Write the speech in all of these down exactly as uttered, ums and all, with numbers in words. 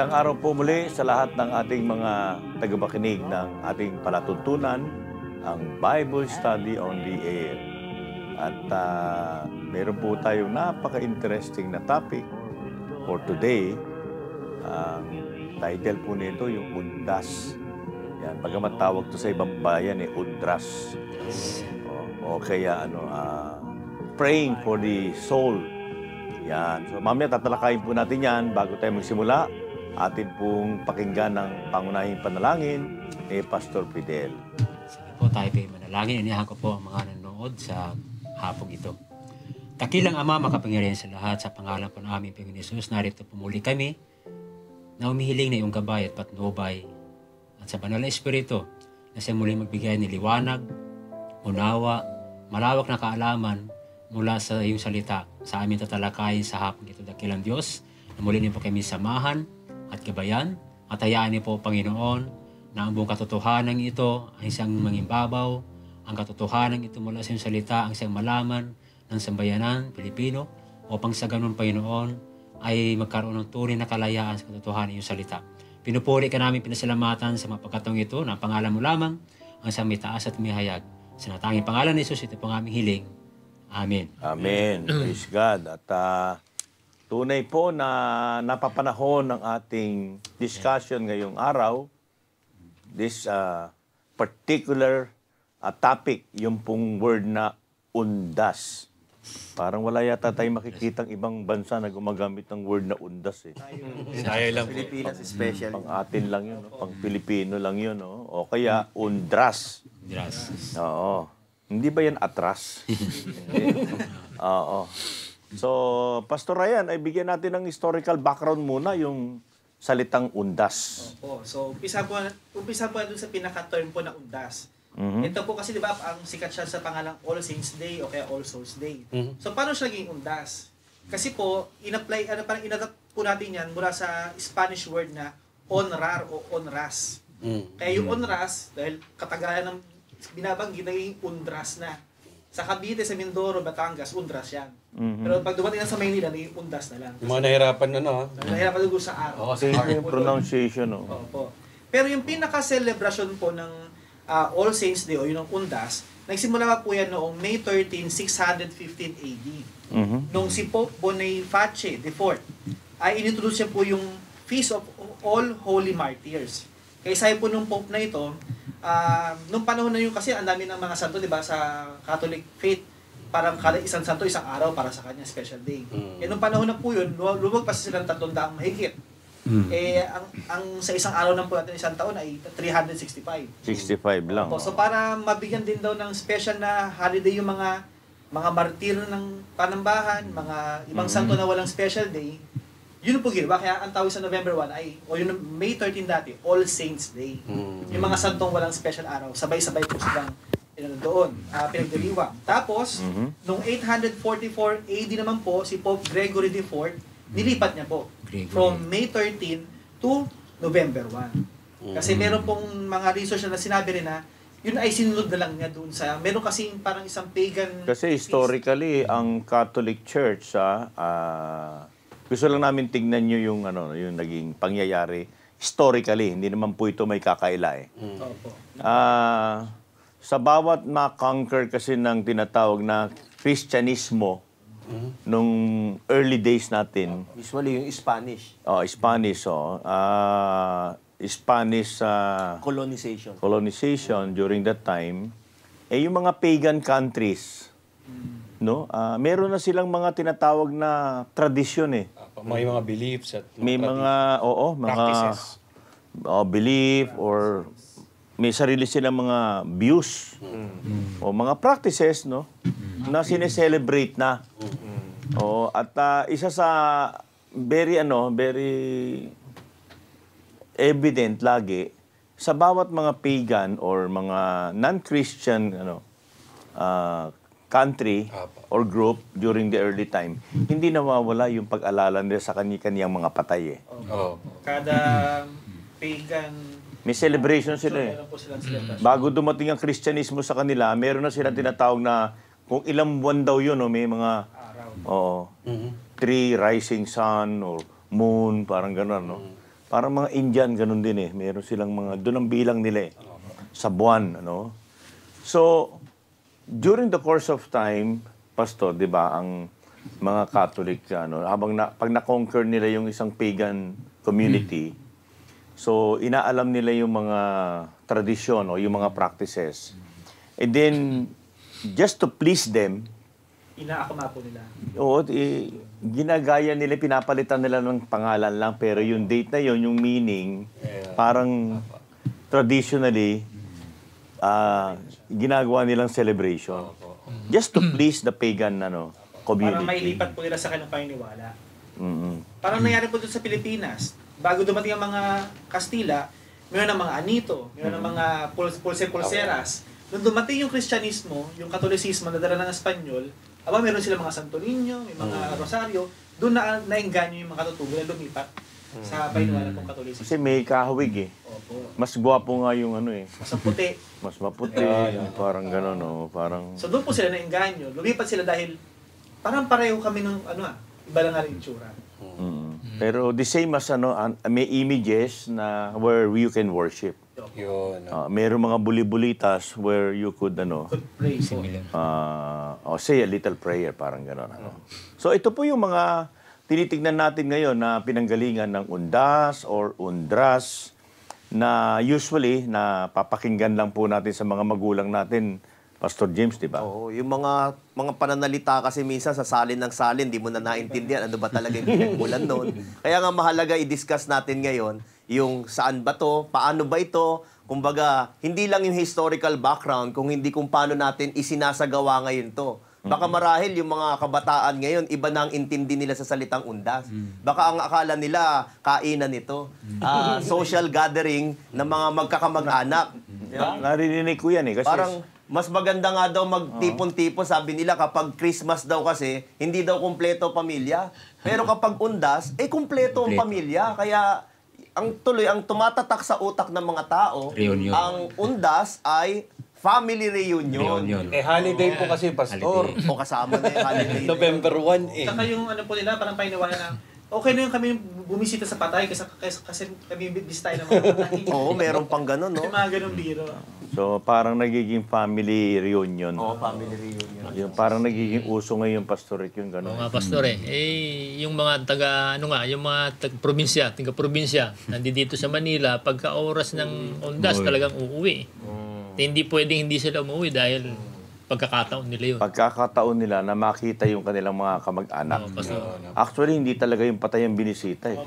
Magandang araw po muli sa lahat ng ating mga tagapakinig ng ating palatuntunan, ang Bible Study on the Air. At uh, meron po tayong napaka-interesting na topic for today. Ang uh, title po nito yung Undas. Yan, bagamat tawag to sa ibang bayan eh, Undras. O, o kaya ano, uh, praying for the soul. Yan. So mamaya tatalakayin po natin yan bago tayo magsimula. Atin pong pakinggan ng pangunahing panalangin ni Pastor Fidel. Sige po, tayo po manalangin. Iniyahan ko po ang mga nanonood sa hapong ito. Dakilang Ama, makapangyarihan sa lahat, sa pangalan po ng aming Panginoon Hesus, narito po muli kami na umihiling na iyong gabay at patnubay at sa banal na Espiritu na siya muli magbigay ng liwanag, unawa, malawak na kaalaman mula sa iyong salita sa aming tatalakayin sa hapong ito. Dakilang Diyos, na muli niyo po kami samahan at gabayan at hayaan niyo po, Panginoon, na ang buong katotohanan ito ay isang mangimbabaw, ang katotohanan ito mula sa iyong salita, ang isang malaman ng sambayanan, Pilipino, upang sa ganun, Panginoon, ay magkaroon ng tunay na kalayaan sa katotohanan ng iyong salita. Pinupuri ka namin, pinasalamatan sa mga pagkataong ito na pangalan mo lamang ang sa may taas at may hayag. Sa natanging pangalan ni Jesus, ito po ang aming hiling. Amen. Amen. Praise God. At uh, tunay po na napapanahon ng ating discussion ngayong araw, this uh, particular uh, topic, yung pong word na undas. Parang wala yata tayong makikitang ibang bansa na gumagamit ng word na undas eh. Tayo lang. Pilipinas special. Pang atin lang yun, no? Pang Pilipino lang yun. No? O kaya undras. Undras. Oo. Hindi ba yan atras? Hindi. Oo. So, Pastor Ryan, ay bigyan natin ng historical background muna yung salitang undas. Opo. So, umpisa po, umpisa po doon sa pinaka-term po na undas. Mm-hmm. Ito po kasi, di ba, ang sikat siya sa pangalang All Saints Day o kaya All Souls Day. Mm-hmm. So, paano siya naging undas? Kasi po, in-apply, ano, parang inadapt po natin yan mula sa Spanish word na honrar o onras. Mm-hmm. Kaya yung onras, dahil katagalan ng binabanggit, naging undras na. Sa Cavite, sa Mindoro, Batangas, undras yan. Mm-hmm. Pero pag dumating na sa Maynila, naging undas na lang. Yung mga nahirapan na, no? Ha? Nahirapan doon sa araw. Oo, Kasi yung pronunciation, no? Opo. Pero yung pinaka-celebration po ng uh, All Saints Day o yun ang undas, nagsimula pa po yan noong May thirteenth, six fifteen A D. Mm-hmm. Nung si Pope Boniface the fourth ay inintroduce siya po yung Feast of All Holy Martyrs. Kaya sabi po nung Pope na ito, uh, nung panahon na yun kasi ang dami ng mga santo, di ba, sa Catholic faith, parang kada isang santo, isang araw para sa kanya, special day. Mm. Eh, nung panahon na po yun, luwag pa silang tatlong daang mahigit. Mm. Eh, ang, ang sa isang araw lang po natin, isang taon ay three hundred sixty-five. sixty-five lang. Opo, so para mabigyan din daw ng special na holiday yung mga mga martir ng panambahan, mga ibang Mm-hmm. santo na walang special day, yun po ginawa. Kaya ang tawag sa November first ay, o yun May thirteenth dati, All Saints Day. Mm. Yung mga santong walang special araw, sabay-sabay po silang yun, doon, uh, pinagdiriwang. Tapos, Mhm. noong eight forty-four A D naman po, si Pope Gregory the fourth, nilipat niya po Gregory. from May thirteenth to November first. Kasi meron pong mga research na sinabi rin na yun ay sinunod na lang niya doon sa, meron kasing parang isang pagan Kasi historically, ang Catholic Church, ah, ah, gusto lang namin tignan nyo yung, ano, yung naging pangyayari historically. Hindi naman po ito may kakaila eh. Opo. Ah, sa bawat na-conquer kasi ng tinatawag na Kristyanismo nung early days natin, Usually yung Spanish. oh, Spanish, oh, ah, Spanish ah, Colonization. colonization during that time, eh yung mga pagan countries, no? Ah, meron na silang mga tinatawag na tradisyon eh. May mga beliefs at May traditions. mga, oo, mga practices. oh, belief or may sarili silang mga views o mga practices, no? Na sineselebrate na. Oo, at ah, isa sa very, ano, very evident lagi, sa bawat mga pagan or mga non-Christian, ano, ah, country Apo. or group during the early time, hindi nawawala yung pag-alala nila sa kani-kaniyang mga patay eh. Oo. Kada pagan, May celebration so sila eh. meron po silang celebration. Bago dumating ang Kristyanismo sa kanila, meron na silang tinatawag na kung ilang buwan daw yun, no, may mga Araw. oo, Mhm. three rising sun or moon, parang gano'n, no? Parang mga Indian, ganun din eh. Meron silang mga, doon ang bilang nila eh. Sa buwan, ano. So, during the course of time, Pastor, di ba, ang mga Catholic, ano, habang na, pag na-conquer nila yung isang pagan community, so, inaalam nila yung mga tradisyon o yung mga practices. And then, just to please them, Inaakma po nila. oo, eh, ginagaya nila, pinapalitan nila ng pangalan lang, pero yung date na yon, yung meaning, parang traditionally, ah, ginagawa nilang celebration. Just to please the pagan ano, community. Parang mailipat po nila sa kanilang paniniwala. Mm-mm. Parang nangyari po doon sa Pilipinas. Bago dumating ang mga Kastila, mayroon ng mga anito, mayroon ng mga pul- pulse-pulseras. Nung dumating yung Kristyanismo, yung Katolisismo na dala ng Espanyol, aba meron sila mga Santo Niño, may mga Rosario, doon na naengganyo yung mga katutubo na lumipat sa paniniwala ng Katolisismo. Kasi may kahawig eh. Opo. Mas gwapo nga yung ano eh. Mas puti. Mas maputi, parang gano'n, no? Parang... So doon po sila naengganyo. Lumipat sila dahil parang pareho kami ng ano ah, iba lang nga rin yung tsura. Mm. Pero the same as ano, an- may images na where you can worship. Yun. Uh, mayroong mga buli-bulitas where you could ano, Good praise po. uh, oh, say a little prayer, parang gano'n. Ano. So ito po yung mga tinitignan natin ngayon na pinanggalingan ng undas or undras na usually na papakinggan lang po natin sa mga magulang natin, Pastor James, di ba? Oo, yung mga mga pananalita kasi minsan sa salin ng salin, di mo na naintindihan ano ba talaga yung pinagmulan noon. Kaya nga mahalaga i-discuss natin ngayon yung saan ba to, paano ba ito, kumbaga, hindi lang yung historical background, kung hindi kung paano natin isinasagawa ngayon to. Baka marahil yung mga kabataan ngayon, iba na ang intindi nila sa salitang undas. Baka ang akala nila, kainan nito. Ah, social gathering ng mga magkakamag-anak. Na, narinig ko yan eh. Kasi Parang mas maganda nga daw magtipon-tipon, sabi nila kapag Christmas daw kasi, hindi daw kumpleto pamilya. Pero kapag undas, eh kumpleto ang pamilya. Kaya ang tuloy, ang tumatatak sa utak ng mga tao, Reunion. ang undas ay family reunion. Reunion. Eh, holiday po kasi, Pastor. O kasama na yung holiday. na yun. November first eh. Saka yung ano po nila, parang paniniwala na okay na yung kami bumisita sa patay kasi, kasi, kasi kami bisitahin ng mga patay. Oo, meron pang ganun, no? Yung mga ganong biro. so parang nagiging family reunion. Oo, family reunion. Yung parang nagiging uso ngayon, Pastor Rick, yung Oo gano'n. nga, Pastor eh. Eh, yung mga taga, ano nga, yung mga taga-probinsya, taga-probinsya, nandito sa Manila, pagka oras ng ondas, talagang uuwi. Hindi pwedeng hindi sila umuwi dahil pagkakataon nila yun. Pagkakataon nila na makita yung kanilang mga kamag-anak. Oo, Pastor. Actually, hindi talaga yung patay ang binisita eh.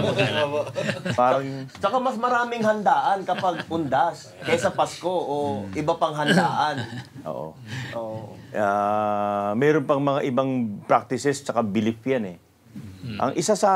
Parang, Tsaka mas maraming handaan kapag undas kaysa Pasko o iba pang handaan. oo. Oo. Ah, meron pang mga ibang practices tsaka belief yan eh. Ang isa sa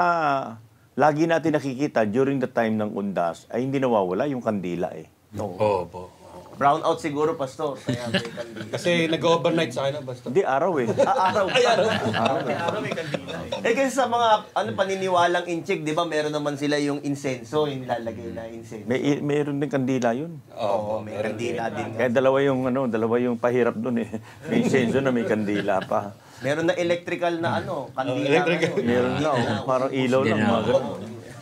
lagi natin nakikita during the time ng undas ay hindi nawawala yung kandila eh. Oo po. Brown out siguro, Pastor. Kaya may kandila. Kasi nag-overnight sa akin, Pastor. Hindi, araw eh. Ah, araw. May araw may kandila eh. Eh kasi sa mga ano paniniwalang inchik, 'di ba? Meron naman sila yung insenso, yung nilalagay na insenso. May, meron din kandila yun. Oo, may kandila din. Kaya dalawa yung ano, dalawa yung pahirap doon eh. May insenso na may kandila pa. Meron na electrical na ano, kandila. electrical. ngayon. Meron na, oh, parang ilaw lang. Mga ganun.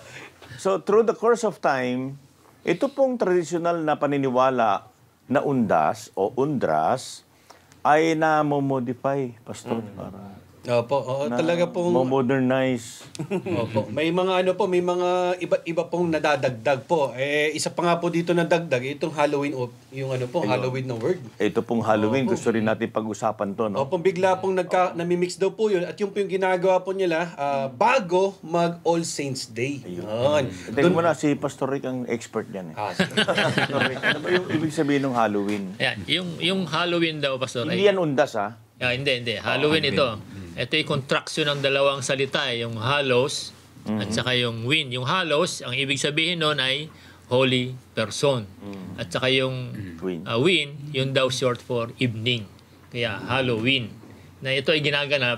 So, through the course of time, ito pong traditional na paniniwala na undas o undras ay na-modify, Pastor. Para Opo, oo, na talaga pong... modernize. Opo, may mga ano po, may mga iba't iba pong nadadagdag po. Eh, isa pa nga po dito na dagdag, itong Halloween, o yung ano po, Halloween na word. Ito pong Halloween, gusto rin natin pag-usapan to, no? Opo, bigla pong nagka, namimix daw po yun. At yung po yung ginagawa po nila, ah, bago mag All Saints Day. Yun. Tingnan mo na, si Pastor Rick ang expert yan eh. Ah, sige. Pastor Rick, ano ba yung ibig sabihin ng Halloween? Ayan, yung, yung Halloween daw, Pastor. Hindi Ay, yan undas, ha? ah, hindi, hindi. Halloween ito. Ito yung contraction ng dalawang salita, eh, yung hallows at saka yung win. Yung hallows, ang ibig sabihin nun ay holy person. At saka yung Win. uh, win, yun daw short for evening. Kaya Halloween. Na ito ay ginaganap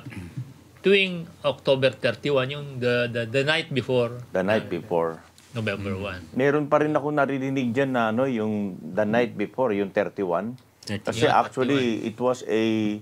tuwing October thirty-one, yung the, the, the night before The night before. November first. Meron pa rin ako naririnig dyan na ano, yung the night before, yung thirty-one. Kasi Yeah, actually, it was a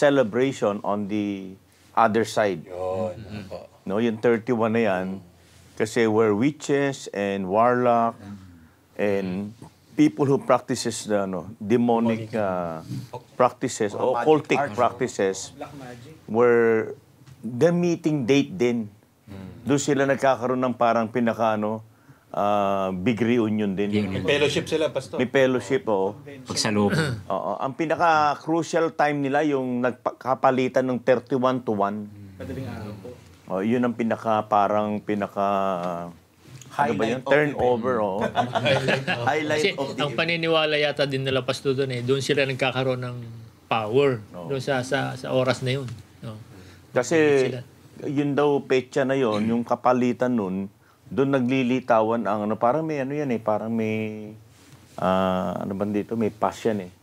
celebration on the other side. Yun. Opo. No, yung thirty-one na yan, Kasi were witches and warlock and people who practices the ano, demonic uh, practices o occultic practices Black magic. were the meeting date din. Doon sila nagkakaroon ng parang pinaka ano, ah, big reunion din. May fellowship sila, Pastor. May fellowship, oo. Pagsalubong. Oo. Ang pinaka-crucial time nila yung nagkapalitan ng thirty-one to one. Madaling araw po. Oh, yun ang pinaka parang pinaka ano ba yun? Highlight of Turnover, oh. Highlight Kasi of the ang paniniwala yata din nila Pastor doon eh, doon sila nagkakaroon ng power doon sa, sa sa oras na yun. No. Kasi Sila. yun daw petsa na yun, yung kapalitan nun, doon naglilitawan ang ano, parang may ano yan eh, parang may ah, ano ba dito, may pass yan eh.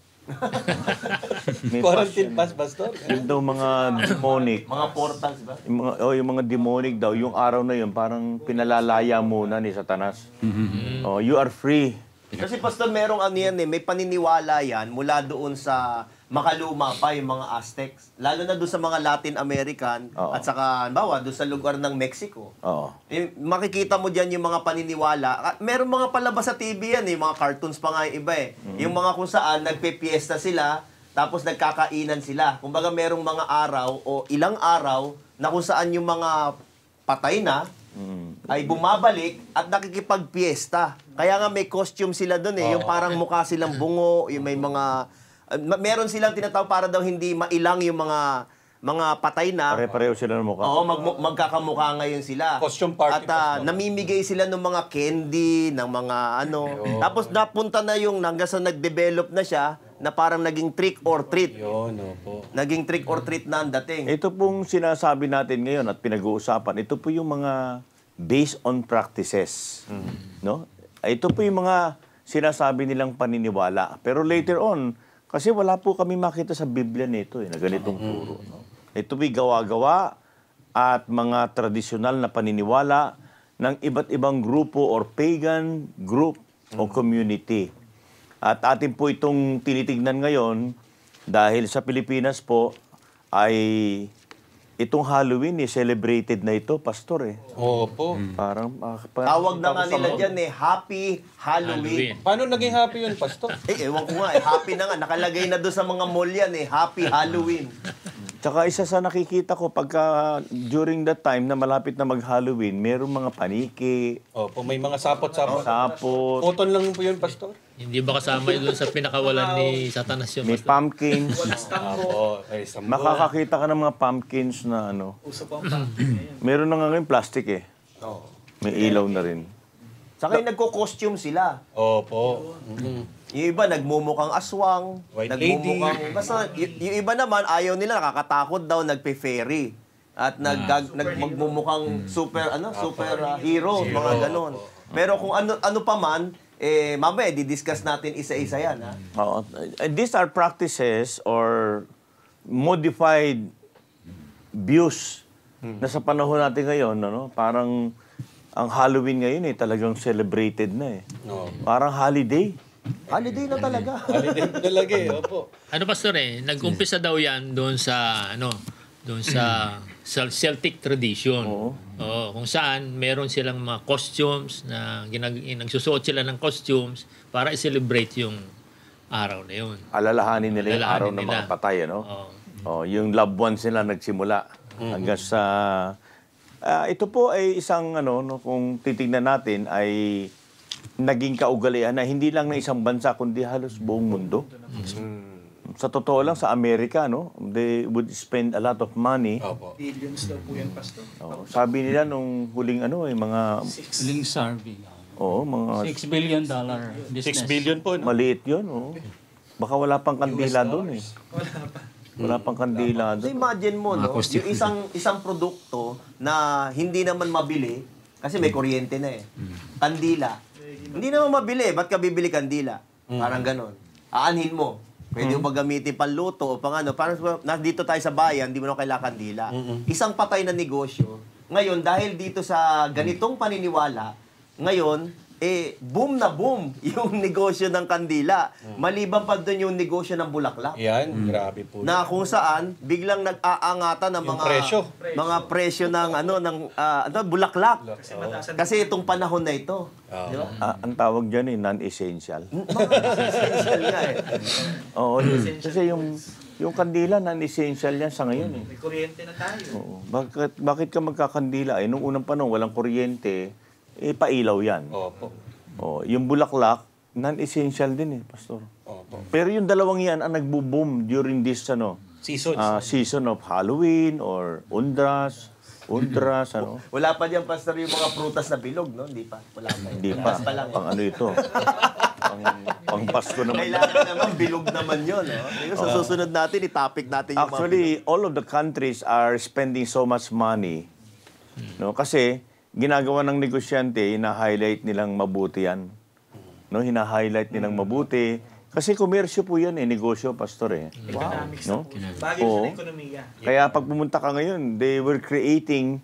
May pass Quarantine yan. pass, Pastor. Yung daw mga demonic, mga portals ba? yung mga, oh, yung mga demonic daw, yung araw na yun, parang pinalalaya muna ni Satanas. Oh, you are free. Kasi Pastor, merong ano yan eh, may paniniwala yan mula doon sa makaluma pa yung mga Aztecs. Lalo na doon sa mga Latin American Oo. at saka, bawa, doon sa lugar ng Mexico. Oo. Eh, makikita mo dyan yung mga paniniwala. Ah, meron mga palabas sa T V yan eh, mga cartoons pa nga yung iba eh. Yung mga kung saan nagpe-fiesta sila, tapos nagkakainan sila. Kumbaga merong mga araw o ilang araw na kung saan yung mga patay na, ay bumabalik at nakikipagpiesta. Kaya nga may costume sila doon eh, yung parang mukha silang bungo, yung may mga uh, ma- meron silang tinatawag para daw hindi mailang yung mga mga patay na. Pare-pareho sila ng mukha. Oo, mag magkakamukha ngayon sila. Costume party, At ah, Pastor. namimigay sila ng mga candy, ng mga ano. Tapos napunta na yung hanggang sa nag-develop na siya na parang naging trick or treat. Yun, opo. Naging trick or treat na ang dating. Ito pong sinasabi natin ngayon at pinag-uusapan, ito po yung mga based on practices. No? Ito po yung mga sinasabi nilang paniniwala. Pero later on, kasi wala po kami makita sa Biblia nito eh, na ganitong turo. No? Ito po'y gawa-gawa at mga tradisyonal na paniniwala ng iba't ibang grupo or pagan group o community. At atin po itong tinitignan ngayon dahil sa Pilipinas po ay itong Halloween eh, celebrated na ito, Pastor eh. Opo. Parang ah, pa- Tawag na nga nila dyan eh, Happy Halloween. Halloween. Paano naging happy yun, Pastor? Eh, ewan ko nga eh, happy na nga. Nakalagay na doon sa mga mall yan eh, Happy Halloween. Tsaka isa sa nakikita ko pagka during that time na malapit na mag-Halloween, merong mga paniki, Opo, may mga sapot-sapot. sapot, Cotton lang po yun, Pastor? Hindi ba kasama yun doon sa pinakawalan ni Satanas yun? may Pastor? pumpkins. Walang stambo. Opo, ay sambo. Makakakita ka ng mga pumpkins na ano. Uso po ang pumpkin ngayon. Meron na nga ngayon plastic eh. Oo. May ilaw na rin. Saka yung nagko-costume sila. Opo. Mm. Yung iba nagmumukhang aswang, White nagmumukhang basta y- yung iba naman ayaw nila nakakatakot daw nagpe-ferry at nag nag magmumukhang super ano super uh, heroes mga ganon. Pero kung ano ano pa man eh mamaya di-discuss natin isa-isa yan ha. Oo. And these are practices or modified views na sa panahon natin ngayon, ano, parang ang Halloween ngayon eh talagang celebrated na eh. Oo. Parang holiday. Holiday na talaga. Holiday po talaga eh, opo. Ano Pastor eh, nag-umpisa daw yan doon sa ano, doon sa sa Celtic tradition. Oo. Oo, kung saan meron silang mga costumes na ginag nagsusuot sila ng costumes para i-celebrate yung araw na yun. Alalahanin nila yung Alalahanin araw ng nila. mga patay, ano? Oo. Oh, yung loved ones nila nagsimula hanggang sa ah, ito po ay isang ano no kung titingnan natin ay naging kaugalian na hindi lang ng isang bansa kundi halos buong mundo. Sa totoo lang sa Amerika no, they would spend a lot of money. Opo. Billions daw po yan, Pastor. Oh, sabi nila nung huling ano eh mga Six. Ling survey. oh, mga six billion dollar business. six billion po, no? maliit 'yon, oh. Baka wala pang kandila doon eh. Wala pa. Wala pang kandila So doon. imagine mo no, costume. yung isang isang produkto na hindi naman mabili kasi may kuryente na eh. Kandila. Hindi naman mabili, ba't ka bibili kandila? Parang ganon. Aanhin mo. Pwede mo ba gamitin panluto o pang ano. Parang nandito tayo sa bayan, hindi mo na kailangan kandila. Isang patay na negosyo. Ngayon, dahil dito sa ganitong paniniwala, ngayon, eh, boom na boom yung negosyo ng kandila. Maliban pa doon yung negosyo ng bulaklak. Yan, grabe po. Na kung saan biglang nag-aangatan ng Yung mga presyo. mga presyo ng ano ng ah, ano bulaklak. Kasi mataas ang- Kasi itong panahon na ito, Oo. di ba? Ah, ang tawag dyan eh, non-essential. Essential nga eh. Oo, yun. Kasi yung yung kandila, non-essential yan sa ngayon eh. May kuryente na tayo. Oo. Bakit, bakit ka magkakandila? Eh, nung unang panahon, walang kuryente, eh, pailaw yan. Opo. Oh, yung bulaklak, non-essential din eh, Pastor. Opo. Pero yung dalawang yan ang nagbo-boom during this ano, Seasons. ah, season of Halloween or Undras, Undras, ano. Wala pa diyan pastor yung mga prutas na bilog, no? Hindi pa. Wala pa. Hindi pa. Mas pa lang. Pang ano ito. pang, pang Pasko naman. Kailangan naman bilog naman 'yon, no? Kasi sa susunod natin i-topic natin yung mga Actually, all of the countries are spending so much money. No, kasi ginagawa ng negosyante, hina-highlight nilang mabuti yan. No, hina-highlight nilang mabuti. Kasi komersyo po yan eh, negosyo, Pastor eh. Economics No? na po. Bagay Oo. sa ekonomiya. Kaya pag pumunta ka ngayon, they were creating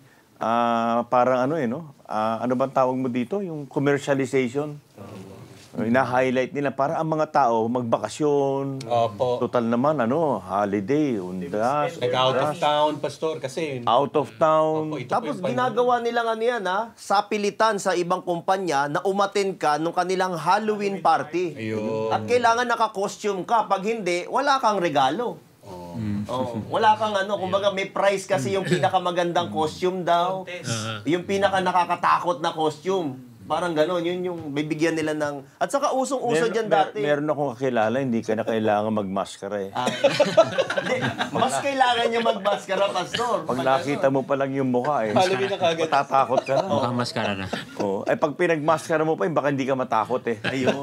ah, parang ano eh, no? Ah, ano bang tawag mo dito? Yung commercialization. Hina-highlight nila para ang mga tao magbakasyon. Opo. Total naman, ano, holiday, undas, Nag-out of town, pastor, kasi... out of town. Opo, ito Tapos po yung ginagawa nilang ano yan, ha? Sapilitan sa ibang kumpanya na umaten ka nung kanilang Halloween party. Ayun. At kailangan naka-costume ka. Pag hindi, wala kang regalo. Oh. Oh, wala kang ano, kumbaga may price kasi yung pinakamagandang costume daw. Contest. Yung pinaka nakakatakot na costume. Parang gano'n, yun yung bibigyan nila ng... At saka usong-uso Mer- dyan mer- dati. meron akong kakilala, hindi ka na kailangan magmaskara eh. Ah, hindi, mas kailangan niya magmaskara, pastor. Pag nakita mo pa lang yung mukha eh, Halloween na kagad. matatakot ka na. Mukhang maskara na. Oh, ay pag pinagmaskara mo pa, eh, baka hindi ka matakot eh. Ayun.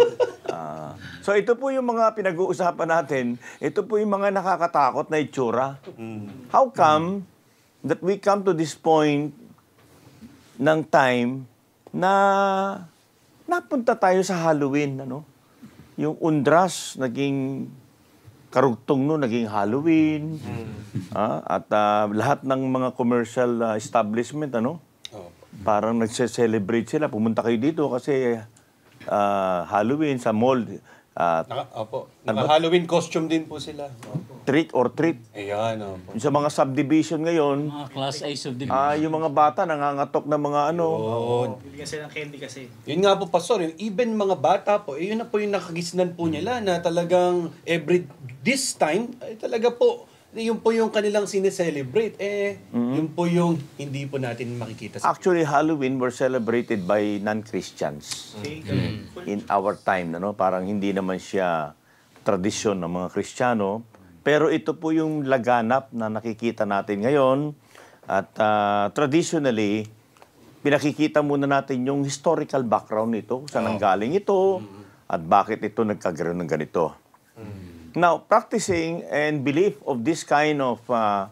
Ah. So ito po yung mga pinag-uusapan natin, ito po yung mga nakakatakot na itsura. How come that we come to this point ng time na napunta tayo sa Halloween, ano? Yung Undras, naging karugtong no, naging Halloween. Ah, at ah, lahat ng mga commercial ah, establishment, ano? Opo. Parang nagse-celebrate sila. Pumunta kayo dito kasi ah, Halloween sa mall. ah, Naka, opo. Naka-Halloween costume din po sila. Opo. trick or treat. Ayan, opo. Yung sa mga subdivision ngayon, Mga class A subdivision. ah yung mga bata nangangatok ng mga ano. Yun. Bibigyan sila ng candy kasi. Yun nga po, pastor. Yung even mga bata po, eh, yun na po yung nakagisnan po nila na talagang every this time, ay talaga po, yun po yung kanilang sineselebrate. Eh, yun po yung hindi po natin makikita sa... Actually, Halloween were celebrated by non-Christians Okay? in our time. Ano? Parang hindi naman siya tradisyon ng mga Kristiyano. Pero ito po yung laganap na nakikita natin ngayon. At ah, traditionally, pinakikita muna natin yung historical background nito, kung saan nanggaling ito, at bakit ito nagkagaroon ng ganito. Now, practicing and belief of this kind of uh,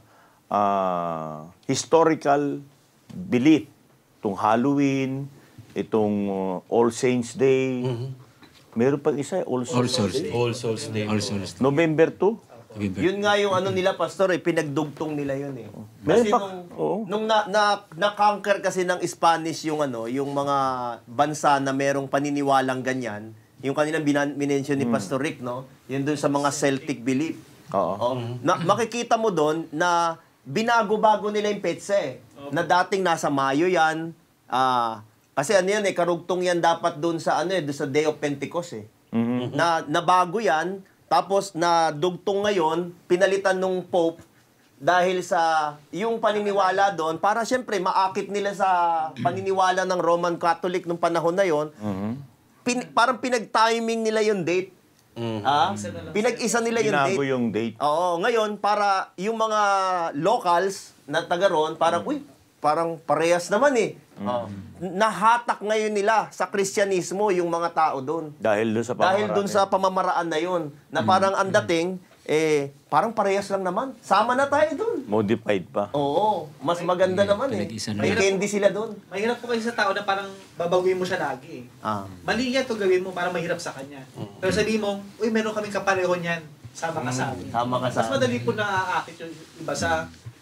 uh, historical belief, itong Halloween, itong uh, All Saints Day, meron pang isa, All All Souls Souls Day. Day. All Souls Day. All Souls Day. November two. Yun nga yung ano nila, pastor, eh, pinagdugtong nila yun eh. Meron Kasi pa- nung, oo. nung na, na, na-conquer kasi ng Spanish yung ano, yung mga bansa na merong paniniwalang ganyan, yung kanilang binan- minention ni Pastor Rick, no? Yun dun sa mga Celtic belief. Oo. Oh, na, makikita mo doon na binago-bago nila yung petsa eh. Na dating nasa Mayo yan. ah kasi ano yan eh, karugtong yan dapat doon sa ano eh, doon sa Day of Pentecost eh. Na nabago yan, tapos na dugtong ngayon, pinalitan nung Pope dahil sa yung paniniwala doon, para siyempre maakit nila sa paniniwala ng Roman Catholic nung panahon na yon. Pin, parang pinag-timing nila yung date. Ah, pinag-isa nila yung Binago date. yung date. Oo, ngayon para yung mga locals na taga roon, parang uy, parang parehas naman eh. Oo. Nahatak ngayon nila sa Kristyanismo yung mga tao doon. Dahil doon sa Dahil pamamaraan. doon sa pamamaraan na yun, na parang ang dating, eh, parang parehas lang naman. Sama na tayo doon. Modified pa. Oo, mas maganda naman eh. pinag-isa na. May candy sila doon. Mahirap po kasi sa tao na parang babaguhin mo siya lagi eh. Ah. Mali yan ito gawin mo para mahirap sa kanya. Pero sabihin mo, uy, meron kaming kapareho niyan. Sama ka sa amin. Sama ka sa Mas madali po naaakit yung iba sa...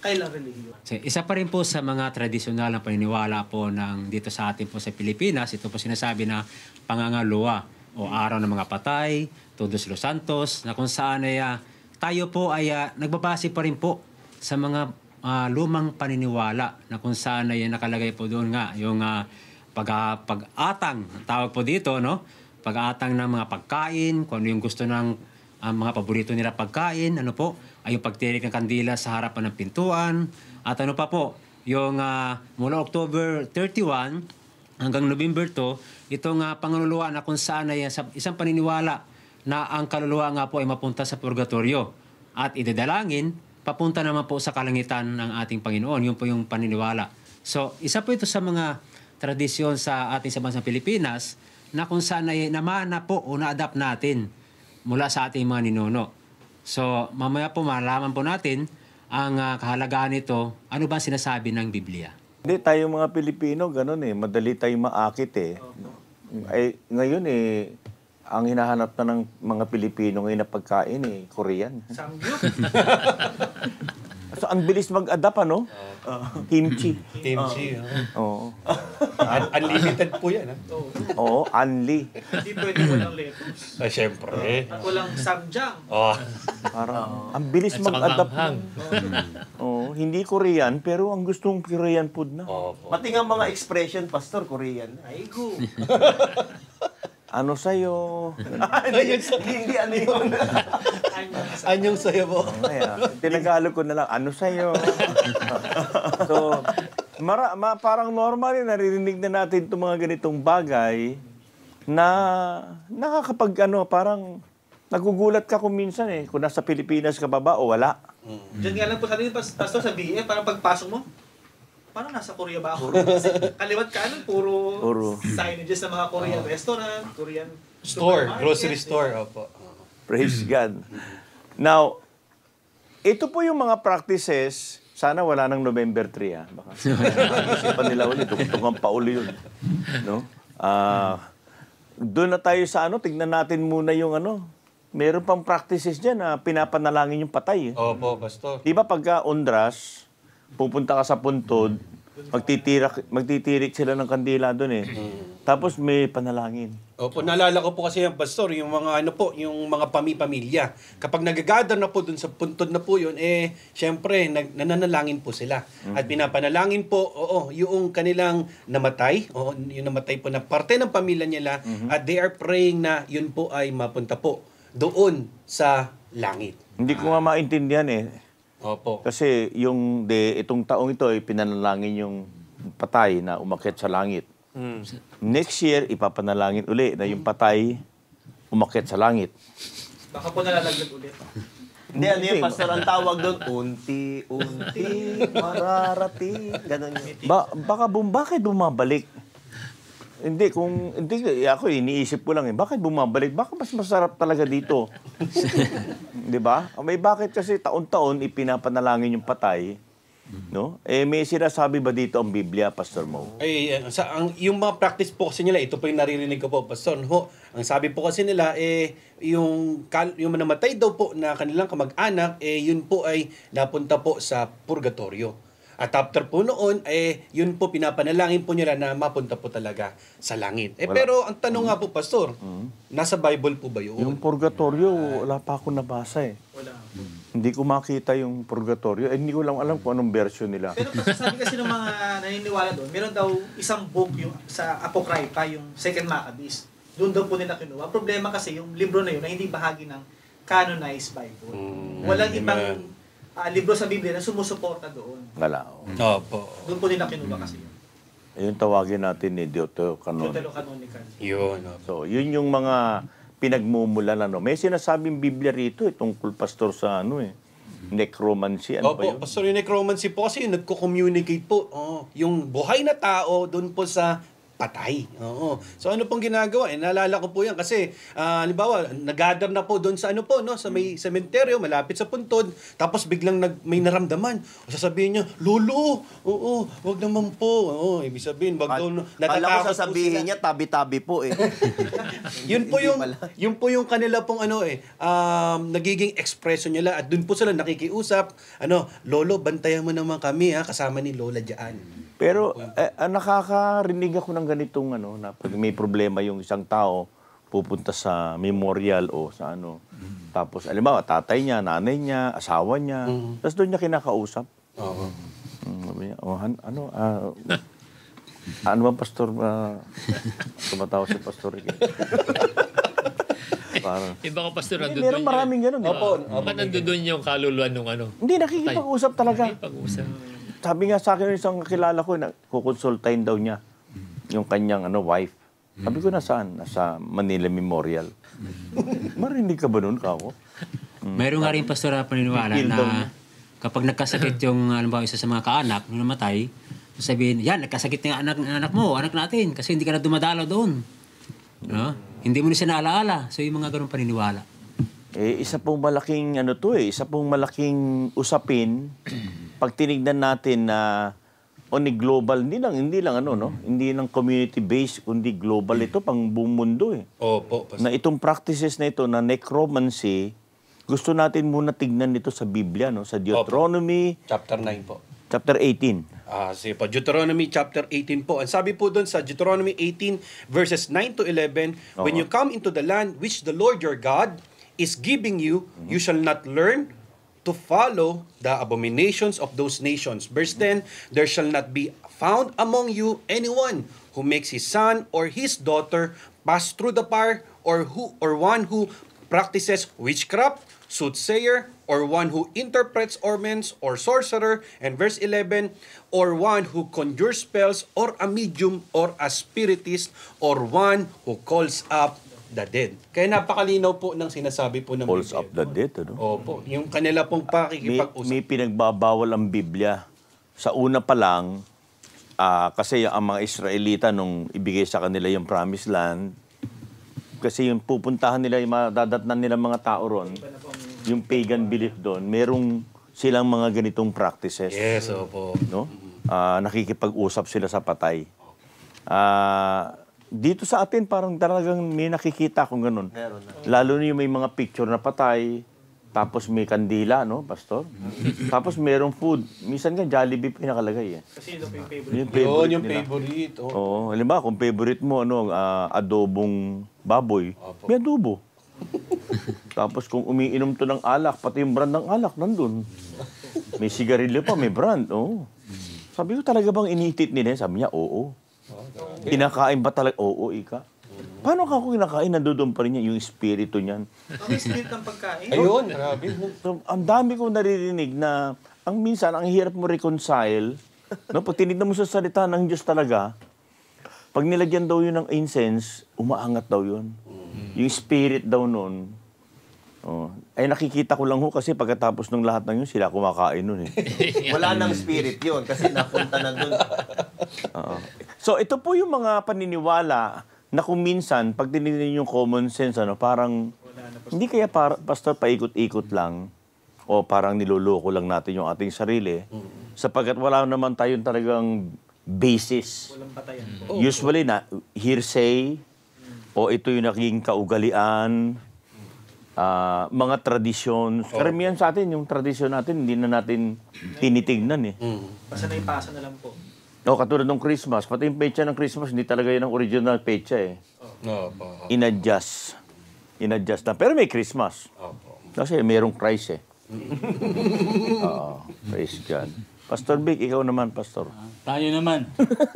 kailang relihiyon. So, isa pa rin po sa mga tradisyonal na paniniwala po ng dito sa atin po sa Pilipinas, ito po sinasabi na pangangaluwa o araw ng mga patay, Todos los Santos, na kung saan ay ah, tayo po ay ah, nagbabase pa rin po sa mga ah, lumang paniniwala na kung saan ay nakalagay po doon nga yung ah, pag, ah, pag-atang, tawag po dito, no? Pag-atang ng mga pagkain, kung ano yung gusto ng ah, mga paborito nila pagkain, ano po, ay yung pagtirik ng kandila sa harapan ng pintuan, at ano pa po, yung ah, mula October thirty-one hanggang November two, itong uh, pangululuwa na kung saan ay sa isang paniniwala na ang kaluluwa nga po ay mapunta sa purgatorio at idadalangin papunta naman po sa kalangitan ng ating Panginoon. Yun po yung paniniwala. So, isa po ito sa mga tradisyon sa ating sa bansang Pilipinas na kung saan ay namana po o na-adapt natin mula sa ating mga ninuno. So, mamaya po malaman po natin ang uh, kahalagahan nito. Ano ba sinasabi ng Biblia? Hindi, tayo mga Pilipino, ganun eh. Madali tayong maakit eh. Ay, ngayon eh, ang hinahanap na ng mga Pilipino ngayon na pagkain eh, Korean. Samgyup. So, ang bilis mag-adapt, ano? Kimchi. Kimchi. Oo. Un- unlimited po yan. Ha? Oo. Oo, Anli. Hindi pwede walang lettuce. Ah, syempre. At walang samjang. Oh. Parang, ang bilis At saka mag-adapt. manghang. Oo, hindi Korean, pero ang gustong Korean food na. Opo. Pati nga mga expression, Pastor, Korean. Aigo. Ano sa'yo? hindi, hindi ano yun. Anyong sayo po. Kaya, tinagalog ko na lang, ano sa'yo? So, mara, ma, parang normal yun, naririnig na natin itong mga ganitong bagay na nakakapag, ano, parang nagugulat ka kung minsan eh, kung nasa Pilipinas ka ba ba o wala. Diyan nga lang po sa atin, Pastor, sa B F, parang pagpasok mo, parang nasa Korea ba ako? Kasi kaliwat kanan, puro, Puro. signages ng mga Korean restaurant, Korean Store, supermarket. grocery store. Opo. Praise God. Now, ito po yung mga practices, sana wala ng November three, ha? Baka isipan nila ulit, tungtong pa uli yun. No? Ah, doon na tayo sa ano, tignan natin muna yung ano, meron pang practices dyan na pinapanalangin yung patay. Eh. Opo, Pastor. Di ba pagka undras, pupunta ka sa puntod, magtitirik, magtitirik sila ng kandila doon eh. Tapos may panalangin. Opo, naalala ko po kasi yung Pastor, yung mga ano po, yung mga pami-pamilya. Kapag nagagather na po dun sa puntod na po yun, eh, syempre, nag, nananalangin po sila. At pinapanalangin po, oo, yung kanilang namatay, oo, yung namatay po na parte ng pamilya nila, at they are praying na yun po ay mapunta po doon sa langit. Hindi ko nga maintindihan eh. Opo. Kasi yung de, itong taong ito ay pinanalangin yung patay na umakyat sa langit. Mm. Next year, ipapanalangin uli na yung patay umakyat sa langit. Baka po nalalaglag ulit. Hindi, ano yun, Pastor, ang tawag doon, unti-unti, mararating, ganun yun. Ba, baka bum, bakit bumabalik? Hindi, kung, hindi, ako iniisip ko lang eh, bakit bumabalik? Baka mas masarap talaga dito. Di ba? May bakit kasi taon-taon ipinapanalangin yung patay, no? Eh, may sinasabi ba dito ang Biblia, Pastor Mo? Ay, uh, sa, ang, yung mga practice po kasi nila, ito po yung naririnig ko po, Pastor. Ho, ang sabi po kasi nila, eh, yung, kal, yung namatay daw po na kanilang kamag-anak, eh, yun po ay napunta po sa purgatorio. At after po noon, eh, yun po pinapanalangin po nila na mapunta po talaga sa langit. Eh, Wala. pero ang tanong nga po, Pastor, nasa Bible po ba yun? Yung purgatorio, wala pa ako nabasa eh. Wala. Hindi ko makita yung purgatorio. Eh, hindi ko lang alam kung anong version nila. Pero sabi kasi ng mga naniniwala doon, meron daw isang book yung sa Apocrypha, yung Second Maccabees. Doon daw po nila kinuha. Problema kasi yung libro na yun ay hindi bahagi ng canonized Bible. Mm. Walang Amen. ibang ah, libro sa Biblia na sumusuporta doon. Wala. Opo. Doon po nila kinuha kasi yun. Ayun tawagin natin ni Deuterocanon. Deuterocanonical. Yun. Opo. So, yun yung mga pinagmumulan. Ano. May sinasabing Biblia rito eh, tungkol pastor sa ano eh, necromancy. Ano Opo, ba yun? Pastor, yung necromancy po kasi yung nagko-communicate po. Oh, yung buhay na tao doon po sa patay. Oo. So ano pong ginagawa? Eh, naalala ko po yan kasi, ah, halimbawa, nag-gather na po doon sa ano po, no, sa may sementeryo, malapit sa puntod, tapos biglang nag, may naramdaman. O sasabihin niya, Lolo, oo, wag naman po. Oo, ibig sabihin, wag daw, Alam ko natatakot po sasabihin sila. niya, tabi-tabi po eh. Yun po Hindi yung, pala. yun po yung kanila pong ano eh, um, nagiging expression nila at doon po sila nakikiusap, ano, Lolo, bantayan mo naman kami ha, kasama ni Lola dyan. Pero eh, ah, nakakarinig ako ng ganitong ano, na pag may problema yung isang tao, pupunta sa memorial o sa ano. Tapos, alimbawa, tatay niya, nanay niya, asawa niya. Tapos doon niya kinakausap. Oo. Mm, sabi niya, oh, han- ano, ah, ano ba, Pastor? Uh, tumatawa si Pastor Ricky. Parang, Iba ka pastor, eh, nandun meron yun. maraming ganun. eh. Opo, Baka nandun doon yung kaluluwa nung ano. Hindi, nakikipag-usap talaga. Pag-usap. Sabi nga sa akin ng isang kakilala ko, na kukonsultahin daw niya yung kanyang ano wife. Sabi ko, nasaan? Nasa Manila Memorial. Marinig ka ba nun, kako? Mayroon nga rin pastor na paniniwala Feel daw niya. na kapag nagkasakit yung halimbawa isa sa mga kaanak nung namatay, sabihin, yan, nagkasakit ng anak, anak mo, anak natin, kasi hindi ka na dumadalo doon. No? Hindi mo na siya naalaala. So yung mga ganun paniniwala. Eh, isa pong malaking, ano to eh, isa pong malaking usapin pag tinignan natin na on a global, hindi lang, hindi lang ano, no? Hindi lang community-based, kundi global ito, pang buong mundo eh. Opo, Pastor. Na itong practices na ito, na necromancy, gusto natin muna tignan nito sa Biblia, no? Sa Deuteronomy Chapter nine po. chapter eighteen. Ah, sige po. Deuteronomy chapter eighteen po. Ang sabi po doon sa Deuteronomy eighteen verses nine to eleven, when Oo. you come into the land which the Lord your God is giving you, you shall not learn to follow the abominations of those nations. Verse ten, there shall not be found among you anyone who makes his son or his daughter pass through the fire, or who or one who practices witchcraft, soothsayer, or one who interprets omens, or sorcerer, and verse eleven, or one who conjures spells, or a medium, or a spiritist, or one who calls up the dead. Kaya napakalinaw po ng sinasabi po ng Calls Biblia. up the dead, ano? Opo, yung kanila pong May, pakikipag-usap. may pinagbabawal ang Biblia. Sa una pa lang, ah, kasi ang mga Israelita nung ibigay sa kanila yung promised land, kasi yung pupuntahan nila, yung madadatnan nila mga tao ron, yung pagan belief doon, merong silang mga ganitong practices. Yes, opo. No? Ah, nakikipag-usap sila sa patay. Ah, dito sa atin parang talagang may nakikita akong ganun. Lalo na yung may mga picture na patay, tapos may kandila, no, Pastor? Tapos merong food. Minsan nga Jollibee pinakalagay eh. Kasi ito po yung favorite. Yung Yun, favorite yung nila. favorite. Oh. Oo, halimbawa kung favorite mo ano, ah, adobong baboy, may adobo. Tapos kung umiinom to ng alak, pati yung brand ng alak nandun. May sigarilyo pa, may brand. Oh. Sabi ko, talaga bang initit nila? Sabi niya, oo. Kinakain ba talaga? Oo, ika. Paano ka ako kinakain? Nandoon pa rin niya yung espiritu niyan. Okay, spirit ng pagkain. Ayun, grabe. So, ang dami kong naririnig na ang minsan, ang hirap mo reconcile. No? Pag tinignan mo sa salita ng Diyos talaga, pag nilagyan daw yun ng incense, umaangat daw yun. Yung spirit daw nun, oh, ay nakikita ko lang ho kasi pagkatapos ng lahat ng yun, sila kumakain nun eh. Wala nang spirit yun kasi napunta na dun. Oo. So ito po yung mga paniniwala na kung minsan, pag tinignan yung common sense, ano, parang, hindi kaya para, pastor, paikot-ikot lang, o parang niloloko lang natin yung ating sarili, sapagkat wala naman tayong talagang basis. Walang batayan po. Usually, na hearsay, o ito yung naging kaugalian, ah, mga tradisyon. Karamihan sa atin, yung tradisyon natin, hindi na natin tinitignan eh. Basta naipasa na lang po. O, katulad ng Christmas, pati yung pecha ng Christmas, hindi talaga yun ang original pecha eh. Opo. In-adjust. In-adjust na. Pero may Christmas. Opo. Kasi merong Christ eh. Oo, praise God. Pastor Vic, ikaw naman, Pastor. Tayo naman.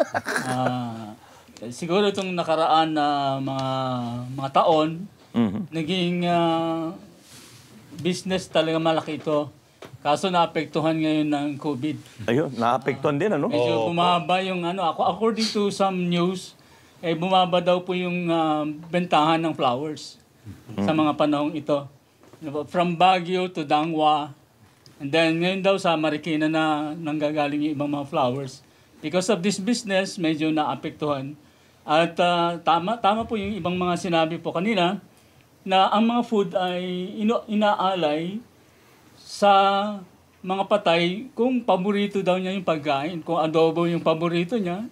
Ah, siguro itong nakaraan na mga mga taon, Mhm. naging ah, business talaga malaki ito. Kaso naapektuhan ngayon ng COVID. Ayun, naapektuhan din, ano? Medyo bumaba yung ano, ako according to some news, eh bumaba daw po yung ah, bentahan ng flowers sa mga panahong ito. From Baguio to Dangwa. And then ngayon daw sa Marikina na nanggagaling yung ibang mga flowers. Because of this business, medyo naapektuhan. At ah, tama, tama po yung ibang mga sinabi po kanina na ang mga food ay ino, inaalay sa mga patay kung paborito daw niya yung pagkain. Kung adobo yung paborito niya,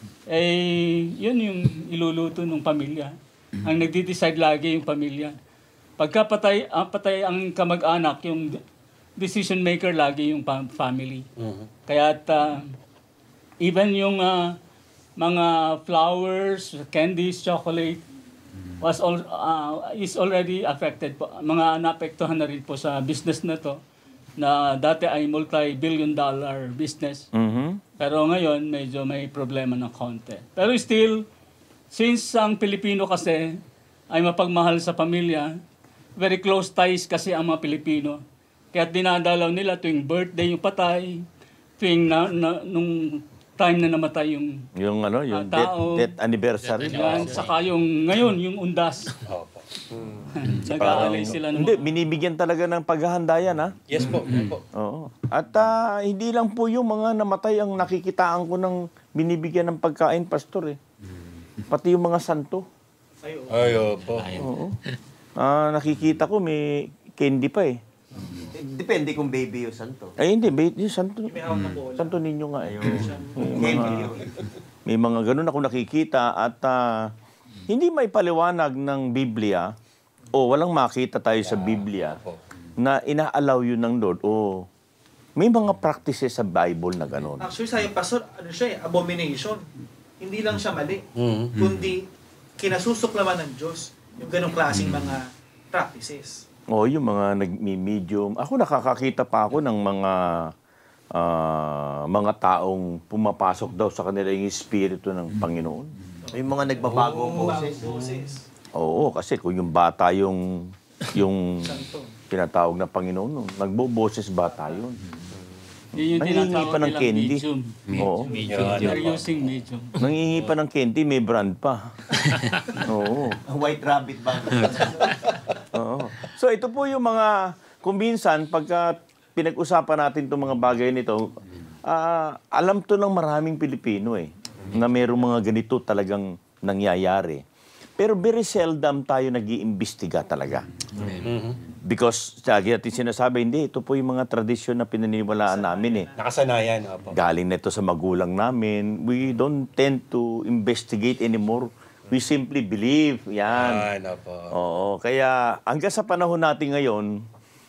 eh, yun yung iluluto ng pamilya. Ang nagdi-decide lagi yung pamilya. Pagka patay, ah, patay ang kamag-anak, yung decision maker lagi yung pa- family. Kaya uh, even yung ah, mga flowers, candies, chocolate, was all, ah, is already affected po. Mga naapektuhan na rin po sa business na to na dati ay multi-billion dollar business. Mhm. Pero ngayon, medyo may problema ng konti. Pero still, since ang Pilipino kasi ay mapagmahal sa pamilya, very close ties kasi ang mga Pilipino. Kaya dinadalaw nila tuwing birthday yung patay, tuwing na, na, nung time na namatay yung Yung ano, yung Ah, death, tao. death anniversary. yan, saka yung ngayon, yung undas. Opo. Nag-aalay sila ng Hindi, binibigyan talaga ng paghahanda yan, ha? Yes po. Opo. Oo. At ah, hindi lang po yung mga namatay ang nakikitaan ko ng binibigyan ng pagkain, pastor, eh. Pati yung mga santo. Ay, opo. Oo. Ah, nakikita ko may candy pa, eh. Depende kung baby o santo. Ay, hindi. May, yung santo, May hawak na bola. santo ninyo nga. Eh. Candy yun. May mga ganun ako nakikita at ah, hindi may paliwanag ng Biblia o walang makita tayo sa Biblia na inaalaw yun ng Lord o may mga practices sa Bible na ganun. Actually, sabi pastor, ano siya eh, abomination. Hindi lang siya mali, kundi kinasusuklaman ng Diyos yung ganong klaseng mga practices. O yung mga nag-medium. Ako nakakakita pa ako ng mga ah, mga taong pumapasok daw sa kanila yung espiritu ng Panginoon. May mga nagbabagong boses. Boses. Oo, kasi kung yung bata yung yung Santo. tinatawag na Panginoon, nagboboses bata yun. Yun yung Nangingi tinatawag pa ng nilang candy. medium. Oo. They're using medium. Nangingi pa ng candy, may brand pa. Oo. White rabbit ba? Oo. So ito po yung mga, kung minsan, pagka pinag-usapan natin itong mga bagay nito, ah, alam to ng maraming Pilipino eh, na mayroong mga ganito talagang nangyayari. Pero very seldom tayo nag-iimbestiga talaga. Because, lagi natin sinasabi, hindi, ito po yung mga tradisyon na pinaniniwalaan namin eh. Nakasanayan, opo. Galing na ito sa magulang namin. We don't tend to investigate anymore. We simply believe. Yan. Yan, opo. Oo. Kaya hanggang sa panahon natin ngayon,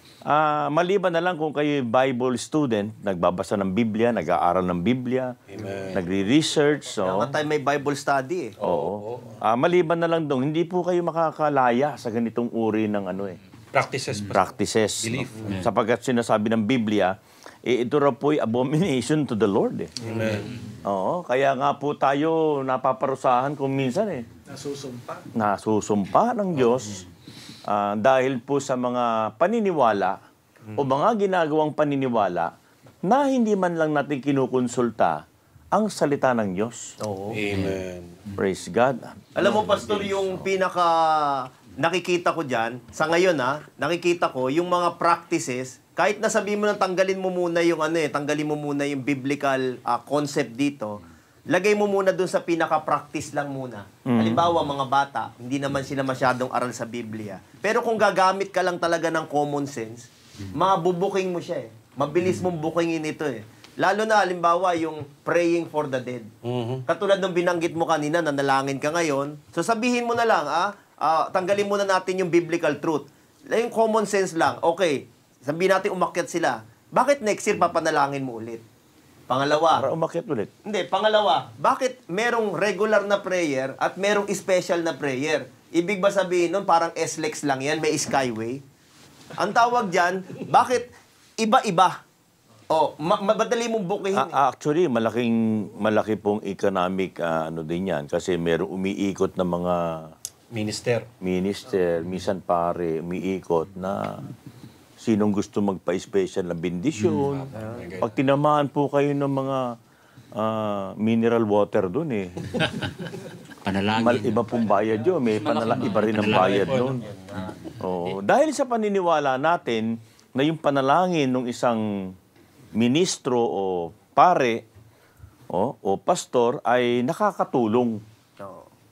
ah, maliban na lang kung kayo Bible student, nagbabasa ng Biblia, nag-aaral ng Biblia, nagre-research. So, Mga tayo may Bible study eh. oo. Ah, maliban na lang doon, hindi po kayo makakalaya sa ganitong uri ng ano eh, Practices pa. practices. Belief. No? Sapagkat sinasabi ng Biblia, eh, ito raw po'y abomination to the Lord eh. Amen. Oo, kaya nga po tayo napaparusahan kung minsan eh. Nasusumpa. Nasusumpa ng Diyos ah, dahil po sa mga paniniwala o mga ginagawang paniniwala na hindi man lang natin kinukonsulta ang salita ng Diyos. Oo. Amen. Praise God. Alam mo, Pastor, yung pinaka nakikita ko dyan, sa ngayon ha, nakikita ko yung mga practices, kahit nasabihin mo na tanggalin mo muna yung ano eh, tanggalin mo muna yung biblical ah, concept dito, lagay mo muna dun sa pinaka-practice lang muna. Halimbawa, mga bata, hindi naman sila masyadong aral sa Biblia. Pero kung gagamit ka lang talaga ng common sense, mabubuking mo siya eh. Mabilis mong bookingin ito eh. Lalo na, halimbawa, yung praying for the dead. Katulad ng binanggit mo kanina, nanalangin ka ngayon. So sabihin mo na lang, ah, ah, tanggalin muna natin yung biblical truth. Yung common sense lang, okay, sabihin natin umakyat sila. Bakit next year papanalangin mo ulit? Pangalawa, Para umakyat ulit. hindi, pangalawa, bakit merong regular na prayer at merong special na prayer? Ibig ba sabihin nun, parang S L E X lang yan, may skyway? Ang tawag dyan, bakit iba-iba? O, ma- madali mong bukihin. eh. Ah, actually, malaking malaki pong economic ah, ano din yan kasi merong umiikot na mga Minister. minister, minsan pare, umiikot na sinong gusto magpa-special na bendisyon. Pag tinamaan po kayo ng mga ah, mineral water doon eh. Panalangin. Mal, iba pong bayad yun. May panala, iba rin ang bayad doon. Oo. Dahil sa paniniwala natin na yung panalangin ng isang ministro o pare o, o pastor ay nakakatulong. Oo.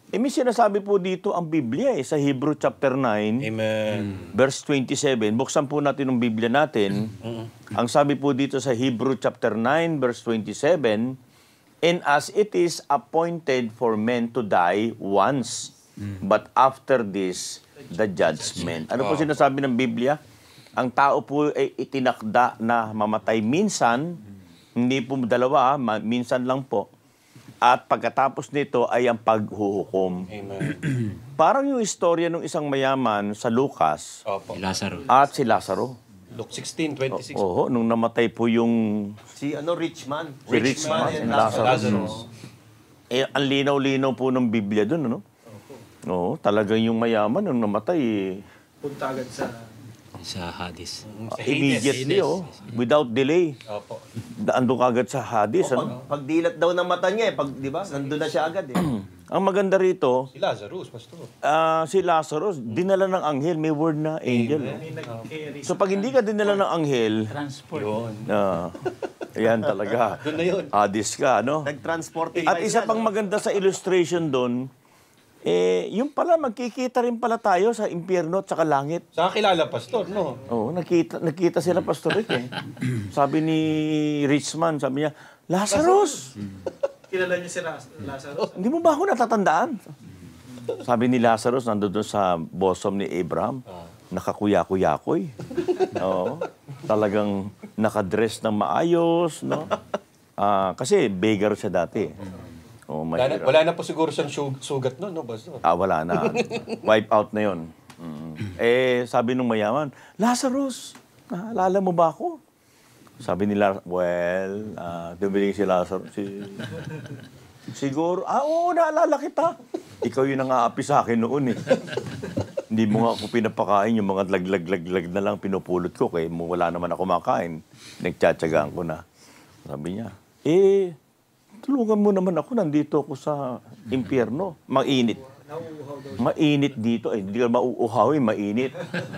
Eh, may sinasabi po dito ang Biblia eh, sa Hebrew chapter nine, Amen. verse twenty-seven. Buksan po natin ang Biblia natin. Ang sabi po dito sa Hebrew chapter nine, verse twenty-seven, and as it is appointed for men to die once, but after this, the judgment. Ano po sinasabi ng Biblia? Ang tao po ay itinakda na mamatay minsan, hindi po dalawa, ma- minsan lang po. At pagkatapos nito ay ang paghuhukom. Amen. Parang yung istorya ng isang mayaman sa Lucas Opo. Si Lazaro. at si Lazaro. Luke sixteen, twenty-six. Oo, nung namatay po yung Si ano, rich man. si rich man, and Lazarus. Lazarus. Eh, ang linaw-linaw po ng Biblia doon, ano? Oo, talagang yung mayaman nung namatay, eh, Punta agad sa... Sa Hades. Sa Hades. immediately, oh, without delay. Opo. Daan doon kagad sa Hades, Pag, ano? pagdilat daw ng mata niya, eh, pag, di ba, nandun na siya agad eh. Ang maganda rito, Si Lazarus, pastor. ah, si Lazarus, dinala ng anghel, may word na angel. no? May nag-carry So pag hindi ka dinala ng anghel, Transport. ah, yan talaga. Doon na yun. Hades ka, no? Nag-transport. At isa pang maganda sa illustration doon, eh, yung pala, magkikita rin pala tayo sa impyerno at saka langit. Saan kilala, pastor, no? Oo, nakita, nakita sila, Pastor Rick, eh. Sabi ni Richman, sabi niya, Lazarus! Kilala niyo si Raz- Lazarus. Hindi mo ba ako natatandaan? Sabi ni Lazarus, nandun doon sa bosom ni Abraham, nakakuya-kuyakoy. Oo, talagang nakadress ng maayos, no? Ah, kasi beggar siya dati. Oh, Wala na, mahirap. wala na po siguro siyang sug- sugat, no, no, pastor? Ah, wala na. Wipe out na yon. Mm. Eh, sabi nung mayaman, Lazarus, naalala mo ba ako? Sabi nila, well, uh, dumiling si Lazarus. Si, siguro, ah, oo, naalala kita. Ikaw yung nang-aapi sa akin noon eh. Hindi mo nga ako pinapakain, yung mga lag-lag-lag-lag na lang pinupulot ko, kaya mo wala naman ako makain. Nagtsatsagaan ko na. Sabi niya, eh, tulungan mo naman ako, nandito ako sa impyerno. Mainit. Mainit dito. Eh, hindi ka mauuhawin, mainit.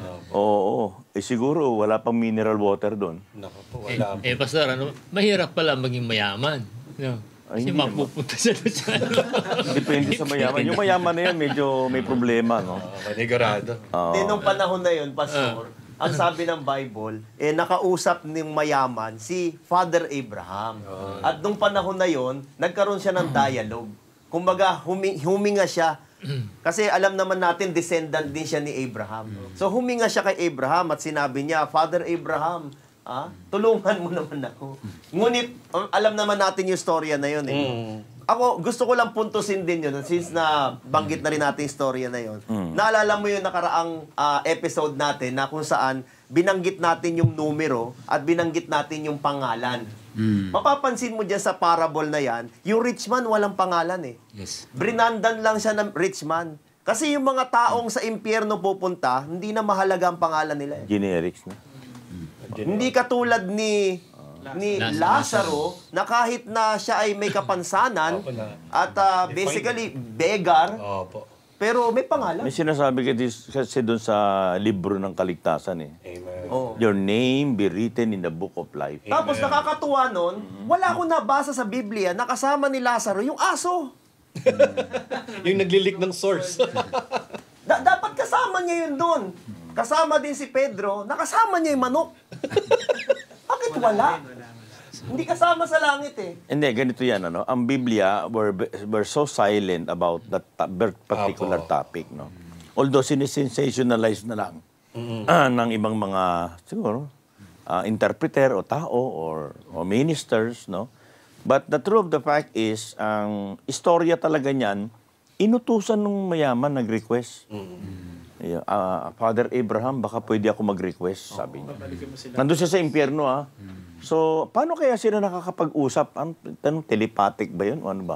Oo. Eh siguro, wala pang mineral water doon. Naku po, Eh, wala. eh, pastor, ano, mahirap pala maging mayaman. No? Ay, Kasi hindi mapupunta sa sa Depende sa mayaman. Yung mayaman na yan, medyo may problema, no? Uh, manigurado. Oo. Di nung panahon na yun, Pastor, ang sabi ng Bible, eh nakausap ng mayaman si Father Abraham. At nung panahon na yon, nagkaroon siya ng dialogue. Kumbaga, humi- huminga siya. Kasi alam naman natin, descendant din siya ni Abraham. So huminga siya kay Abraham at sinabi niya, Father Abraham, ah, tulungan mo naman ako. Ngunit, um, alam naman natin yung storya na yun eh. Ako, gusto ko lang puntusin din yun, since na banggit na rin natin yung storya na yun. Naalala mo yung nakaraang ah, episode natin na kung saan binanggit natin yung numero at binanggit natin yung pangalan. Mapapansin mo dyan sa parable na yan, yung rich man walang pangalan eh. Yes. Brinandan lang siya ng rich man. Kasi yung mga taong sa impyerno pupunta, hindi na mahalaga ang pangalan nila eh. Generics na. Hindi katulad ni ni Lazaro na kahit na siya ay may kapansanan Opo na. at ah, basically beggar, Opo. pero may pangalan. May sinasabi kasi kasi doon sa libro ng kaligtasan eh. Amen. Oh. Your name be written in the book of life. Tapos nakakatuwa nun, wala akong nabasa sa Biblia na kasama ni Lazaro yung aso. Yung naglilik ng source. Da- dapat kasama niya yun doon. Kasama din si Pedro, nakasama niya yung manok. Bakit wala? Hindi kasama sa langit eh. Hindi, ganito yan, ano? Ang Biblia, we're, we're so silent about that ta- ver- particular Apo. topic, no? Although, sinisensationalize na lang ah, ng ibang mga, siguro, ah, interpreter o tao or, or ministers, no? But the truth of the fact is, ang istorya talaga niyan, inutusan ng mayaman nag-request. Yeah, ah, Father Abraham, baka pwede ako mag-request, sabi niya. Nandun siya sa impyerno, ah. So, paano kaya sila nakakapag-usap? Ang tanong, telepathic ba yun? O ano ba?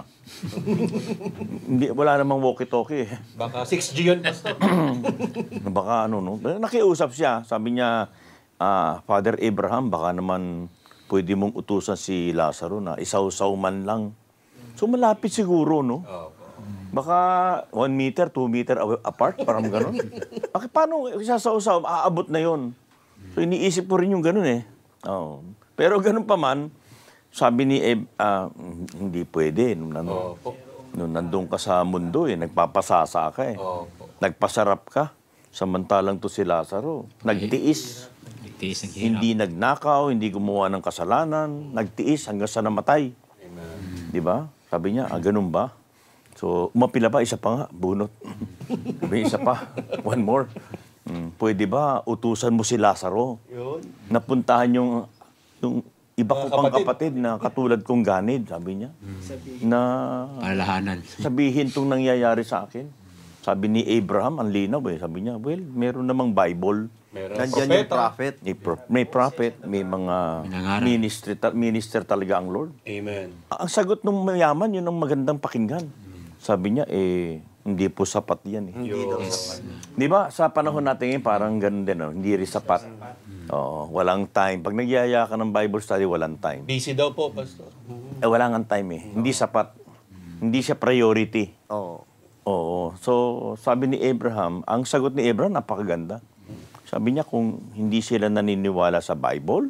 Hindi, wala namang walkie-talkie. eh. Baka six G yun, pastor. Baka ano, no? Nakiusap siya. Sabi niya, ah, Father Abraham, baka naman pwede mong utusan si Lazaro na isaw-saw man lang. So, malapit siguro, no? Opo. Baka one meter, two meter away, apart, parang gano'n. Bakit paano isasaw-saw, aabot na yon. So iniisip ko rin yung gano'n eh. Oh. Pero gano'n pa man, sabi ni Eb, ah, hindi pwede. Ano, Opo. Noon nandun ka sa mundo eh, nagpapasasa ka eh. Opo. Nagpasarap ka. Samantalang to si Lazaro. Nagtiis. Nagtiis ng hirap. Hindi nagnakaw, hindi gumawa ng kasalanan. Nagtiis hanggang sa namatay. Amen. Di ba? Sabi niya, ah, ganun ba? So, umapila pa, isa pa nga, bunot. Sabi, isa pa, one more. Hmm, pwede ba, utusan mo si Lazaro? Yun. Napuntahan yung, yung iba ko Mga pang kapatid. kapatid na katulad kong ganid, sabi niya. Na Palalahanan. sabihin itong nangyayari sa akin. Sabi ni Abraham, ang linaw eh. Sabi niya, well, meron namang Bible. Meron. Nandyan yung prophet. May, pro- may prophet, may mga Minangaral. ministry, ta- minister talaga ang Lord. Amen. Ang sagot ng mayaman, yun ang magandang pakinggan. Sabi niya, eh, hindi po sapat yan eh. Hindi daw sapat. Di ba, sa panahon natin ngayon, parang ganun din, no? Hindi rin sapat. Oo, walang time. Pag nagyaya ka ng Bible study, walang time. Busy daw po, Pastor. Eh, wala nga time eh. Hindi sapat. Hindi siya priority. Oo. Oo. So, sabi ni Abraham, ang sagot ni Abraham, napakaganda. Sabi niya, kung hindi sila naniniwala sa Bible,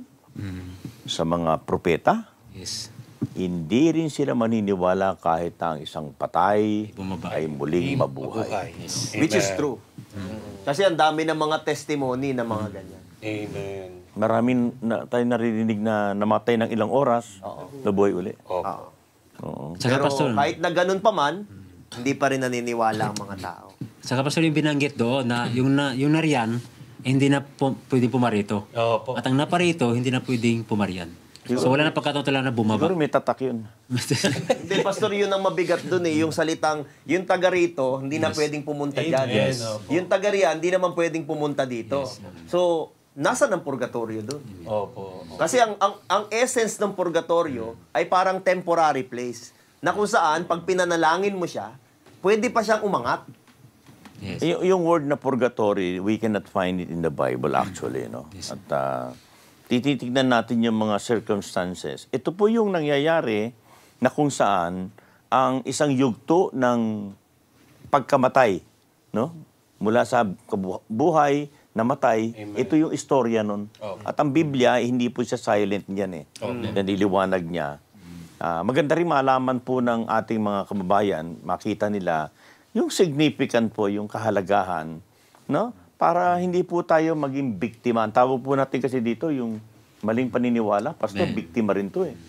sa mga propeta, Yes. hindi rin sila maniniwala kahit ang isang patay Bumaba. ay muling mabuhay. Buhay. Which is true. Kasi ang dami ng mga testimony na mga ganyan. Amen. Maraming na, tayo naririnig na namatay ng ilang oras, nabuhay uli. Opo. Oo. Saka, Pero Pastor, kahit na ganun pa man, hindi pa rin naniniwala ang mga tao. saka Pastor, yung binanggit doon na yung, na, yung nariyan, eh, hindi na pu- pwedeng pumarito. Opo. At ang naparito, hindi na pwedeng pumarian. So wala na pagkataon talaga na bumaba. Siguro may tatak yun. Hindi, Pastor, yun ang mabigat dun eh. Yung salitang, yung taga rito, hindi na pwedeng pumunta dyan. Amen. Opo. Yung taga riyan, hindi naman pwedeng pumunta dito. So, nasa ng purgatorio dun? Opo. Kasi ang, ang, ang essence ng purgatorio ay parang temporary place. Na kung saan, pag pinanalangin mo siya, pwede pa siyang umangat. Yes. Y- yung word na purgatory, we cannot find it in the Bible actually, no? At uh, tititignan natin yung mga circumstances. Ito po yung nangyayari na kung saan ang isang yugto ng pagkamatay, no? Mula sa kabu- buhay, namatay, Amen. ito yung istorya nun. Okay. At ang Biblia, eh, hindi po siya silent niyan eh. Okay. Yan iliwanag niya. Ah, maganda rin malaman po ng ating mga kababayan, makita nila yung significant po, yung kahalagahan, no? Para hindi po tayo maging biktima. Ang tawag po natin kasi dito, yung maling paniniwala, Pastor, Amen. biktima rin to eh.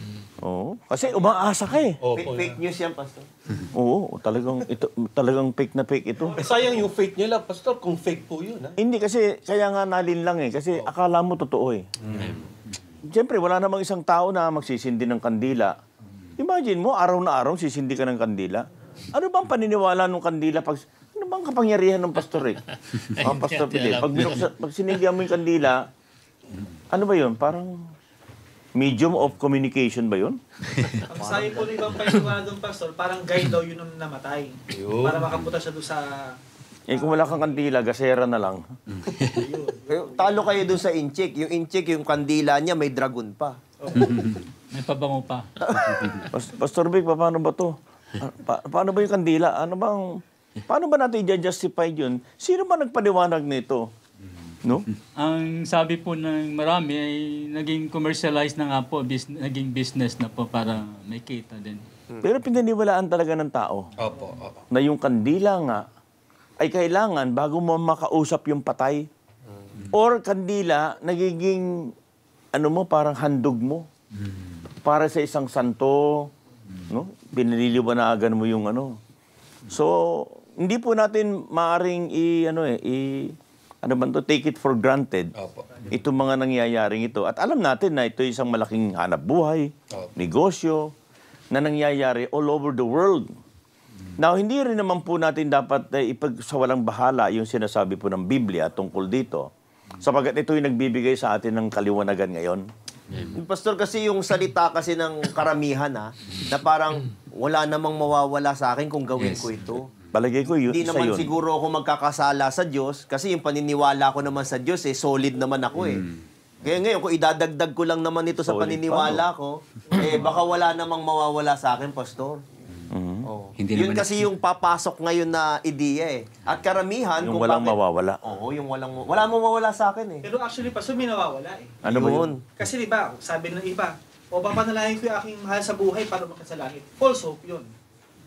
Oo. Kasi umaasa ka eh. Opo. Fake, fake news yan, Pastor. Oo, talagang, ito, talagang fake na fake ito. Eh, sayang yung faith nila, Pastor, kung fake po yun, ha? Hindi kasi, kaya nga nalin lang eh. Kasi akala mo totoo eh. Siyempre, wala namang isang tao na magsisindi ng kandila. Imagine mo, araw na araw, sisindi ka ng kandila. Ano bang paniniwala ng kandila pag... Ano bang kapangyarihan ng Pastor Rick? Ah, Pastor Pili. Pag, binuksa, pag sinigyan mo yung kandila, ano ba yun? Parang medium of communication ba yun? Ang sabi po ng ibang paniniwala doon, Pastor, parang guide daw yun nung namatay. Yun. Para makapunta siya doon sa... Eh kung wala kang kandila, gasera na lang. Pero talo kayo dun sa inchik. Yung inchik, yung kandila niya, may dragon pa. May pabango pa. Pas- Pastor Vic, pa- paano ba to? Ah, Pa- paano ba yung kandila? Ano bang... Paano ba natin i-justify yun? Sino ba nagpaliwanag nito? No? Ang sabi po ng marami ay naging commercialized na nga po, bus- naging business na po para may kita din. Pero pinaniwalaan talaga ng tao Opo, opo. na yung kandila nga ay kailangan bago mo makausap yung patay. Or kandila, nagiging ano mo, parang handog mo. Para sa isang santo, no? Binililiwanagan mo yung ano. So, hindi po natin maaring i ano eh, i ano ba to, take it for granted. Opo. Itong mga nangyayaring ito. At alam natin na ito isang malaking hanap buhay, Opo. negosyo, na nangyayari all over the world. Now, hindi rin naman po natin dapat eh, ipagsawalang bahala yung sinasabi po ng Biblia tungkol dito. Sapagat ito yung nagbibigay sa atin ng kaliwanagan ngayon. Pastor, kasi yung salita kasi ng karamihan ha, na parang wala namang mawawala sa akin kung gawin ko ito. Palagay ko yun, Hindi isa naman yun. siguro ako magkakasala sa Diyos kasi yung paniniwala ko naman sa Diyos eh, solid naman ako eh. Kaya ngayon, kung idadagdag ko lang naman ito sa Solid paniniwala ko, eh baka wala namang mawawala sa akin, Pastor. Mhm. Oh. Hindi Yun naman- kasi yung papasok ngayon na ideya eh. At karamihan, Yung kung walang bakit- mawawala. Oo, yung walang, wala mong mawala sa akin eh. Pero actually, Pastor, may nawawala eh. Ano ba yun? Kasi di ba, sabi ng iba, o papanalangin ko yung aking mahal sa buhay para makasalaangit. False hope yun.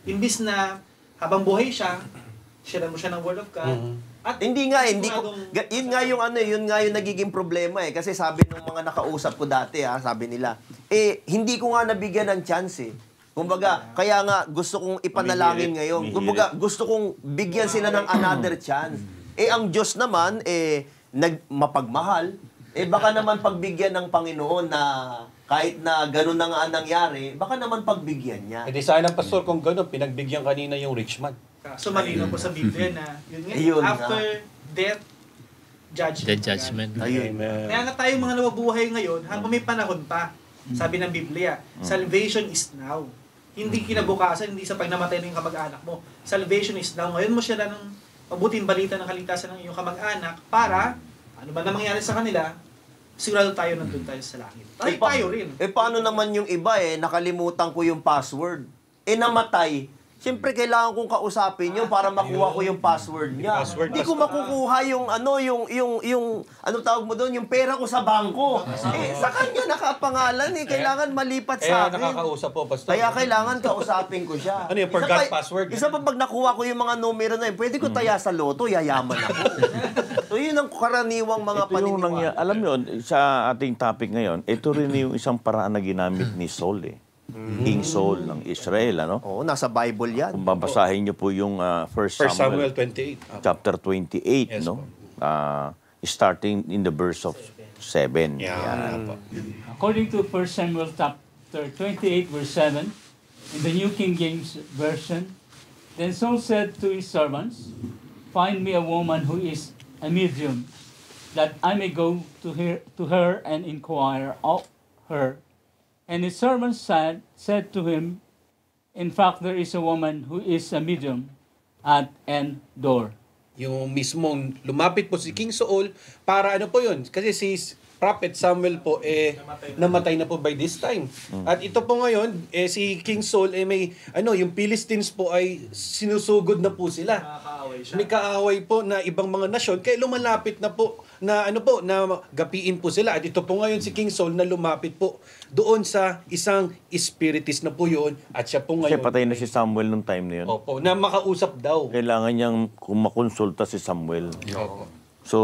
Imbis na habang buhay siya, share mo siya ng Word of God. At Hindi nga, eh, hindi ko, siguradong- ga- yun nga yung ano, yun nga yung nagiging problema eh. Kasi sabi ng mga nakausap ko dati ha, sabi nila, eh, hindi ko nga nabigyan ng chance eh. Kumbaga, kaya nga gusto kong ipanalangin Umihirit, ngayon. umihirit. Kumbaga, gusto kong bigyan sila ng another chance. Eh, ang Diyos naman, eh, nag, mapagmahal. Eh, baka naman pagbigyan ng Panginoon na kahit na gano'n na nga ang nangyari, baka naman pagbigyan niya. Eh di sana, Pastor, kung gano'n, pinagbigyan kanina yung rich man. So malinaw po sa Biblia na yun nga, Ayun nga. after death, judgment. The judgment. Ayun. Kaya nga tayong mga nawabuhay ngayon, habang may panahon pa, sabi ng Biblia, salvation is now. Hindi kinabukasan, hindi sa pag namatay ng kamag-anak mo. Salvation is now. Ngayon mo siya ng mabuting balita ng kaligtasan ng iyong kamag-anak para, ano ba na mangyari sa kanila, sigurado tayo nandun tayo sa langit. Tayo, Eh, pa- tayo rin. Eh, paano naman yung iba eh, nakalimutan ko yung password. Eh, namatay. Siyempre, kailangan kong kausapin yun para makuha ko yung password niya. Password, Hindi ko makukuha yung ano, yung, yung, yung, ano tawag mo doon, yung pera ko sa bangko. Eh, sa kanya nakapangalan eh. Kailangan malipat Eh, sa akin. nakakausap po, Pastor. Kaya kailangan kausapin ko siya. Ano yung Isa forgot pa- password? Isa pa pag nakuha ko yung mga numero na yun, pwede ko taya sa loto, yayaman ako. So, yun ang karaniwang mga Ito yung nangya, paniniwala. alam mo yun, sa ating topic ngayon, ito rin yung isang paraan na ginamit ni Saul eh. King Saul ng Israel, ano? Oo, nasa Bible yan. Kung babasahin niyo po yung uh, First First Samuel, Samuel twenty-eight. Ah, chapter twenty-eight, Yes, no? po. Uh, starting in the verse of seven. Yeah. Yan. po. According to First Samuel chapter twenty-eight, verse seven, in the New King James Version, then Saul said to his servants, "Find me a woman who is a medium, that I may go to her, to her and inquire of her." And his servants said, said to him, "In fact, there is a woman who is a medium at an door." Yung mismong lumapit po si King Saul para ano po yun? Kasi si Prophet Samuel po eh namatay na po by this time. At ito po ngayon eh si King Saul eh may ano yung Philistines po ay sinusugod na po sila. Nakakaaway siya. May kaaway po na ibang mga nasyon kaya lumalapit na po na ano po na gapiin po sila. At ito po ngayon si King Saul na lumapit po doon sa isang spiritist na po yun at siya po Kasi ngayon. patay na si Samuel nung time na yun. Opo, na makausap daw. Kailangan niyang kumakonsulta si Samuel. Opo. So,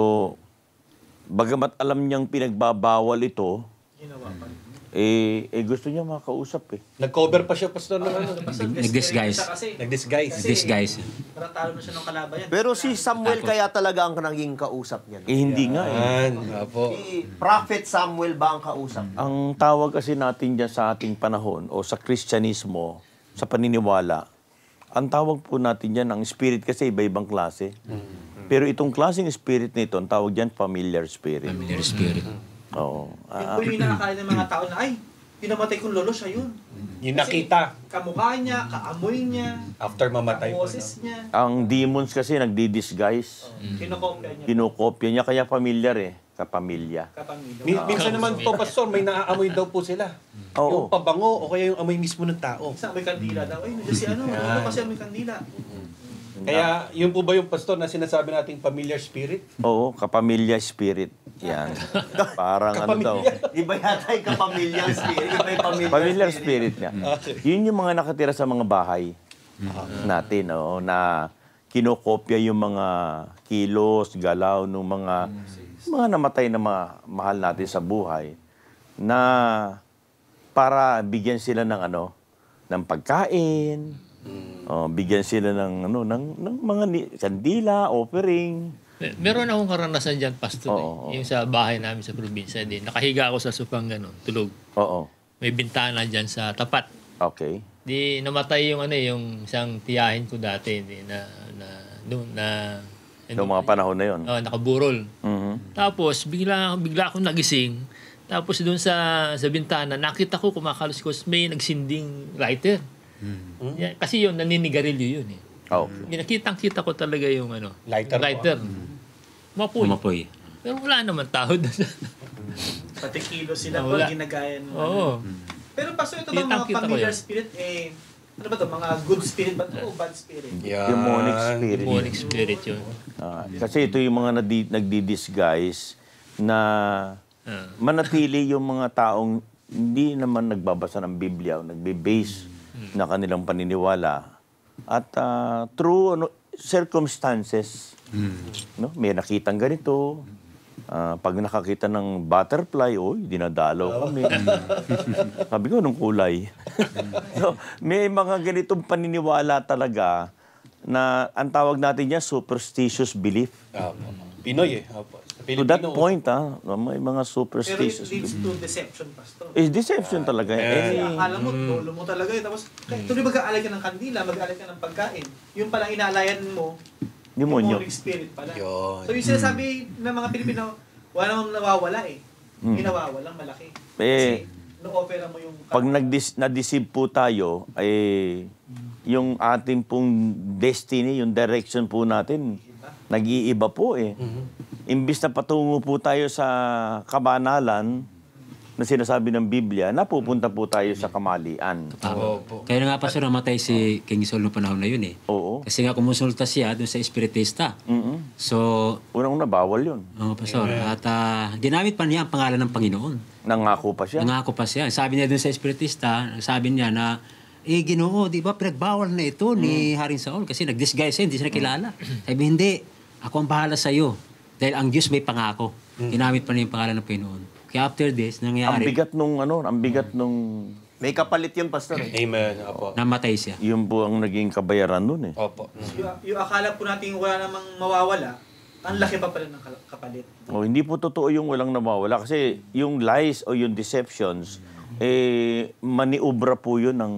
bagamat alam niyang pinagbabawal ito, Ginawa pa rin. eh, eh gusto niya makausap eh. Nag-cover pa siya, Pastor, ng ano. Nag-disguise. Siya kasi. Nag-disguise. Kasi, Disguise. Naratalo na siya ng kalaban yan. Pero si Samuel kaya talaga ang naging kausap niya. Eh, hindi nga eh. Yan, opo. Si Prophet Samuel ba ang kausap? Ang tawag kasi natin dyan sa ating panahon o sa Kristyanismo, sa paniniwala, ang tawag po natin dyan, ang spirit kasi iba-ibang klase. Pero itong klaseng spirit nito, ang tawag dyan, familiar spirit. Familiar spirit. Oo. Yung Ah, po yung nakakala ng mga tao na, ay, pinamatay kong lolo siya yun. Yung nakita Kamukha niya, kaamoy niya, after mamatay po. boses niya, ang demons kasi nagdi-disguise. kinokopya niya, Kinokopya niya, kaya familiar eh. Kapamilya. kapamilya. Min- minsan naman po, Pastor, may naaamoy daw po sila. Oo. Yung pabango o kaya yung amoy mismo ng tao. Isang amoy kandila daw. Ay, nandiyan si ano, ano kasi amoy kandila. Kaya yun po ba yung Pastor na sinasabi nating familiar spirit? Oo, kapamilya spirit. Yan. Parang ano daw. Iba yata yung kapamilyang spirit. Iba yung pamilyang Familiar spirit. spirit niya. Yun yung mga nakatira sa mga bahay natin, oo, na kinokopya yung mga kilos, galaw ng mga mga namatay na mga mahal natin sa buhay na para bigyan sila ng ano, ng pagkain, oh, bigyan sila ng ano, ng, ng mga ni- kandila, offering. Mer- Meron akong karanasan dyan, Pastor. Oo, eh. oo. Yung sa bahay namin sa probinsya din. Nakahiga ako sa sufang gano'n, tulog. Oo. May bintana dyan sa tapat. Okay. Di namatay yung ano eh, yung isang tiyahin ko dati di, na na no, na Noong mga panahon na yun. oh, nakaburol. Mhm. Tapos bigla bigla akong nagising. Tapos doon sa sa bintana nakita ko kumakaluskos may nagsinding lighter. Yeah, kasi yun naninigarilyo yun eh. Okay. Nakitang-kita ko talaga yung ano, Lighter po. lighter. Mapoy. Umapoy. Pero wala naman tao doon. Pati kilo sila Ah, po, wala. ginagaya ng Oo. Pero Pastor, ito ba mga Kitang-kita ko familiar yan. spirit, eh, ano ba to mga good spirit ba to o bad spirit? Demonic spirit. Demonic spirit yun. Ah, kasi ito yung mga nadi- nagdi-disguise na Ah. manatili yung mga taong hindi naman nagbabasa ng Biblia o nagbe-base na kanilang paniniwala At ah, through ano, circumstances, no? May nakitang ganito. Ah, pag nakakita ng butterfly, oy, dinadalaw kami. Sabi ko, anong kulay? So, may mga ganitong paniniwala talaga na ang tawag natin niya superstitious belief. Opo. Pinoy eh. Opo. Sa To that Pilipino, point, ha, may mga Pero it superstitious leads belief. to deception, Pastor. Is deception talaga. Kasi Eh, akala mo, lolo mo talaga eh. Tapos, kahit tuloy mag-aalay ka ng kandila, mag-aalay ka ng pagkain. Yung palang inaalayan mo, Demonyo. yung Holy Spirit pala. Yun. So yung sinasabi ng mga Pilipino, wala namang nawawala eh. Yung nawawalang malaki. Eh, Kasi, no-offer mo yung... pag nagdis, na-deceive po tayo, eh, yung ating pong destiny, yung direction po natin, nag-iiba po eh. Imbis na patungo po tayo sa kabanalan na sinasabi ng Biblia, napupunta po tayo sa kamalian. Opo. Kaya nga, Pastor, namatay si King Saul noong panahon na yun eh. Oo. Kasi nga kumonsulta siya doon sa espiritista. Mm-mm. So, Unang-una, bawal yun. oh, Pastor, at ah, ginamit pa niya ang pangalan ng Panginoon. Nangako pa siya. Nangako pa siya. Sabi niya doon sa espiritista, sabi niya na, eh, Ginoo, di ba, pinagbawal na ito ni Haring Saul kasi nag-disguise siya, hindi siya nakilala. Sabi, hindi, ako ang bahala sa iyo. Dahil ang Diyos may pangako. Ginamit pa niya yung pangalan ng Panginoon. Kaya after this, Ang nangyari, bigat nung, ano, ang bigat nung, May kapalit yun, Pastor. Eh. Amen. Opo. namatay siya. yun po ang naging kabayaran nun eh. Opo. Yung, yung akala po natin wala namang mawawala, ang laki pa pala ng kal- kapalit. O, hindi po totoo yung walang nawawala kasi yung lies o yung deceptions, eh, maniubra po yun ng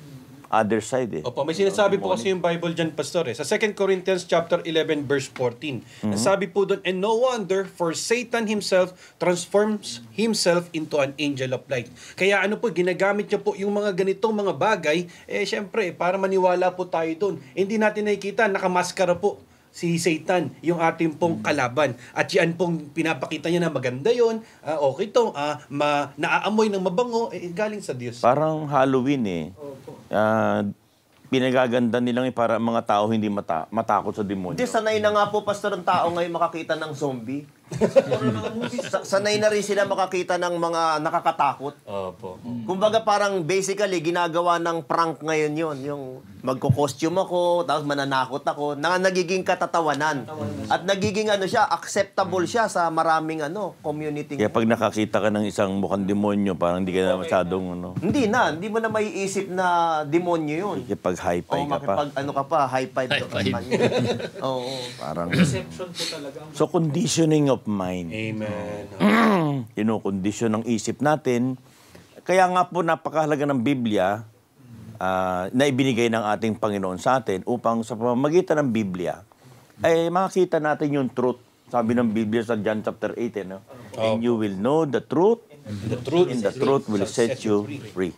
other side eh. Opo, may sinasabi po kasi yung Bible dyan, Pastor. Eh. Sa Second Corinthians chapter eleven, verse fourteen. Ang sabi po doon, and no wonder, for Satan himself transforms himself into an angel of light. Kaya ano po, ginagamit niya po yung mga ganitong mga bagay, eh syempre, para maniwala po tayo doon. Eh, hindi natin nakikita, nakamaskara po si Satan, yung ating pong kalaban. At yan pong pinapakita niya na maganda yon, ah, okay to, ah, ma, naaamoy ng mabango, eh, galing sa Diyos. Parang Halloween eh. Opo. Ah, pinagaganda nilang eh, para ang mga tao hindi mata- matakot sa demonyo. Hindi, sanay na nga po, Pastor, ang tao ngayon makakita ng zombie. Puro mga movies. Sa- sanay na rin sila makakita ng mga nakakatakot. Opo. Kumbaga parang basically ginagawa ng prank ngayon yon, yung magko-costume ako, tapos mananakot ako, na nagiging katatawanan. At nagiging ano siya, acceptable siya sa maraming ano, community. Kaya pag nakakita ka ng isang mukhang demonyo, parang hindi ka na masyadong ano, Hindi na, hindi mo na maiisip na demonyo yun. kapag high-fi O ka pa. makipag ano ka pa, high five ka pa. High five. Oo. Parang, Deception po talaga. so conditioning of mind. Amen. Kinukondisyon ng isip natin. Kaya nga po napakahalaga ng Biblia ah, na ibinigay ng ating Panginoon sa atin upang sa pamamagitan ng Biblia ay makita natin yung truth. Sabi ng Biblia sa John chapter eight, eh, no? And you will know the truth, The truth, and the truth will set you free.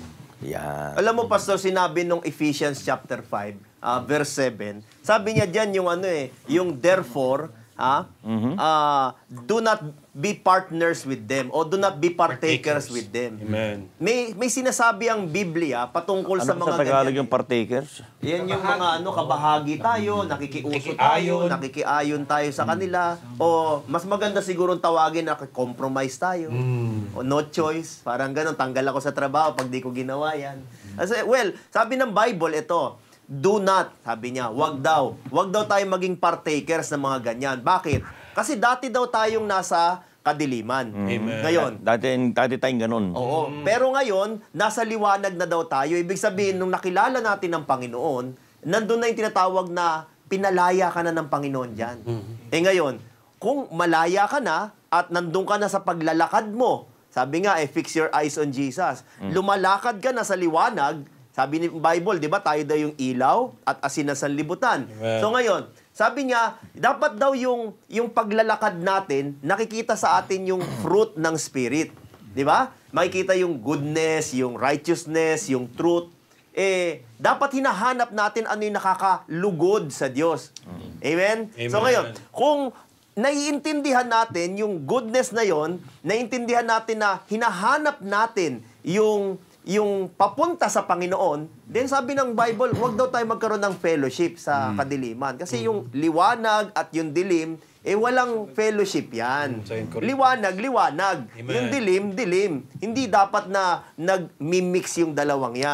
Yan. Alam mo, Pastor, sinabi nung Ephesians chapter five, ah, verse seven, sabi niya diyan yung ano eh, yung therefore, ha? ah, do not be partners with them o do not be partakers, Partakers. with them. Amen. May may sinasabi ang Biblia patungkol Ano sa sa mga Tagalog ganyan. yung partakers? Yan yung mga ano, kabahagi tayo, nakikiuso tayo, Nakikiayon. nakikiayon tayo sa kanila, o mas maganda siguro tawagin na compromise tayo. O no choice, parang ganun, tanggal ako sa trabaho pag di ko ginawa yan. Kasi, well, sabi ng Bible, ito, do not, sabi niya, wag daw. Wag daw tayo maging partakers ng mga ganyan. Bakit? Kasi dati daw tayong nasa kadiliman. Amen. Ngayon, Dati, dati tayong ganun. oo. Pero ngayon, nasa liwanag na daw tayo. Ibig sabihin, nung nakilala natin ng Panginoon, nandun na yung tinatawag na pinalaya ka na ng Panginoon dyan. Eh ngayon, kung malaya ka na at nandun ka na sa paglalakad mo, sabi nga, eh, fix your eyes on Jesus. Lumalakad ka na sa liwanag, sabi ni Bible, di ba, tayo daw yung ilaw at asin ng sanlibutan. Amen. So ngayon, sabi niya, dapat daw yung, yung paglalakad natin, nakikita sa atin yung fruit ng Spirit. Di ba? Makikita yung goodness, yung righteousness, yung truth. Eh, dapat hinahanap natin ano yung nakakalugod sa Diyos. Amen? Amen. So ngayon, kung naiintindihan natin yung goodness na yon, naiintindihan natin na hinahanap natin yung yung papunta sa Panginoon, then sabi ng Bible, huwag daw tayo magkaroon ng fellowship sa kadiliman. Kasi yung liwanag at yung dilim, eh walang fellowship yan. Mm, so yun, correct. Liwanag, liwanag. Amen. Yung dilim, dilim. Hindi dapat na nag-mimix yung dalawang yan.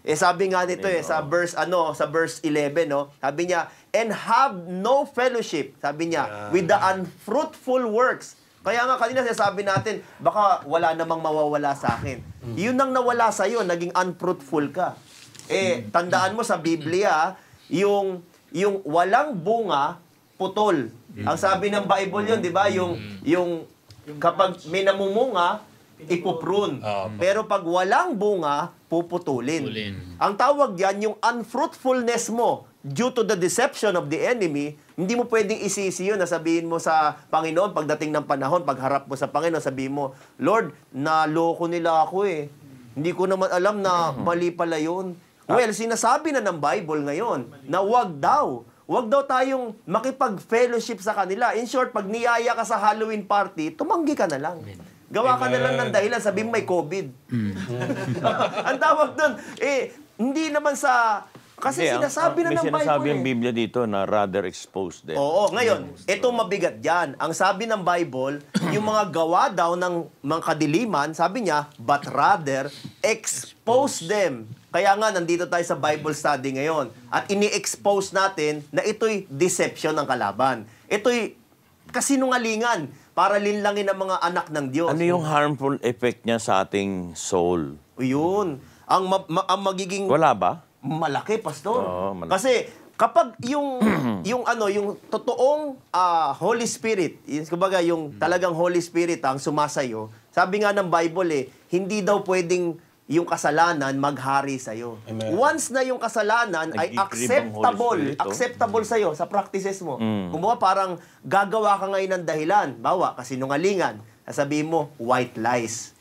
Eh sabi nga nito eh, sa verse ano, sa verse eleven, no? Sabi niya, and have no fellowship, sabi niya, with the unfruitful works. Kaya nga kanina sinasabi natin, baka wala namang mawawala sa akin. Yun ang nawala sa iyo, naging unfruitful ka. Eh, tandaan mo sa Biblia, yung yung walang bunga, putol. Ang sabi ng Bible yun, di ba? Yung, yung kapag may namumunga, ipuprune. Pero pag walang bunga, puputulin. Putulin. Ang tawag yan, yung unfruitfulness mo due to the deception of the enemy, hindi mo pwedeng isisi yun na sabihin mo sa Panginoon pagdating ng panahon, pagharap mo sa Panginoon, sabihin mo, Lord, naloko nila ako eh. Hindi ko naman alam na mali pala yun. Well, sinasabi na ng Bible ngayon na wag daw. Wag daw tayong makipag-fellowship sa kanila. In short, pag niyaya ka sa Halloween party, tumanggi ka na lang. Gawa ka na lang ng dahilan, sabihin may COVID. Ang tawag doon, eh, hindi naman sa... Kasi Hindi, ang- sinasabi na may ng Bible sinasabi ang eh. Biblia dito na rather exposed them. Oo, ngayon, ito mabigat yan. Ang sabi ng Bible, yung mga gawa daw ng mga kadiliman, sabi niya, but rather, expose them. Kaya nga, nandito tayo sa Bible study ngayon. At ini-expose natin na ito'y deception ng kalaban. Ito'y kasinungalingan para linlangin ang mga anak ng Diyos. Ano yung harmful effect niya sa ating soul? O yun. Ang, ma- ma- ang magiging... Wala ba? Malaki, pastor. Oo, malaki. Kasi kapag yung yung ano, yung totoong ah, Holy Spirit, yung, kumbaga yung talagang Holy Spirit ang sumasayo, sabi nga ng Bible eh, hindi daw pwedeng yung kasalanan maghari sa iyo. Once na yung kasalanan ay Nag-i-grieve ang Holy acceptable, Spirit, oh. acceptable sa iyo sa practices mo. Mm. Kumbaga parang gagawa ka ngayon ng dahilan, bawa kasinungalingan, sasabihin mo white lies.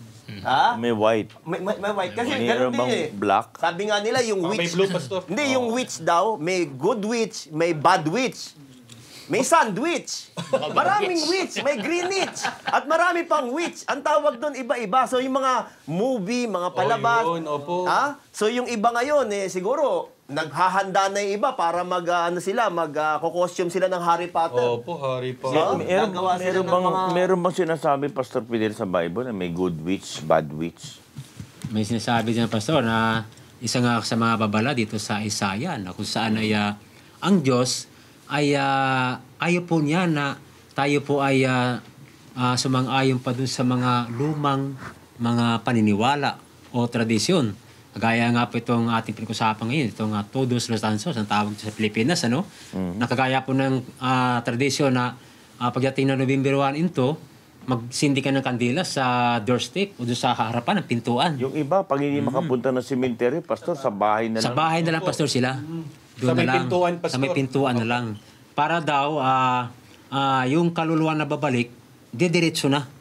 Ha? May white. May, may, may white. Kasi Mayroon ganun din bang eh. black? Sabi nga nila, yung Baka may witch... blue, pastor. Hindi, yung witch daw, may good witch, may bad witch. May sandwich. Maraming witch. May green witch. At marami pang witch. Ang tawag doon, iba-iba. So, yung mga movie, mga palabas. Oh, yun, opo. Ha? So, yung iba ngayon, eh, siguro, naghahanda na yung iba para mag, ah, ano sila, mag-costume sila ng Harry Potter. Opo, Harry pa. So, Meron, gagawa sila meron, ng bang, mga- meron bang sinasabi, Pastor Fidel, sa Bible na may good witch, bad witch? May sinasabi din ng pastor na isa nga sa mga babala dito sa Isaiah na kung saan ay ah, ang Diyos ay uh, ayaw po niya na tayo po ay uh, uh, sumang-ayon pa dun sa mga lumang mga paniniwala o tradisyon. Kagaya nga po itong ating pinag-usapan ngayon, itong uh, Todos los Santos, ang tawag sa Pilipinas, ano? Mm-hmm. Nakagaya po ng uh, tradisyon na uh, pagdating ng November first into, magsindi ka ng kandila sa doorstep o doon sa harapan ng pintuan. Yung iba, pag hindi makapunta ng cemetery, Pastor, sa bahay na Sa lang. bahay na lang, pastor, sila. Doon Sa may na lang. pintuan, pastor. Sa may pintuan na lang. Para daw, ah ah, yung kaluluwa na babalik, didiretso na.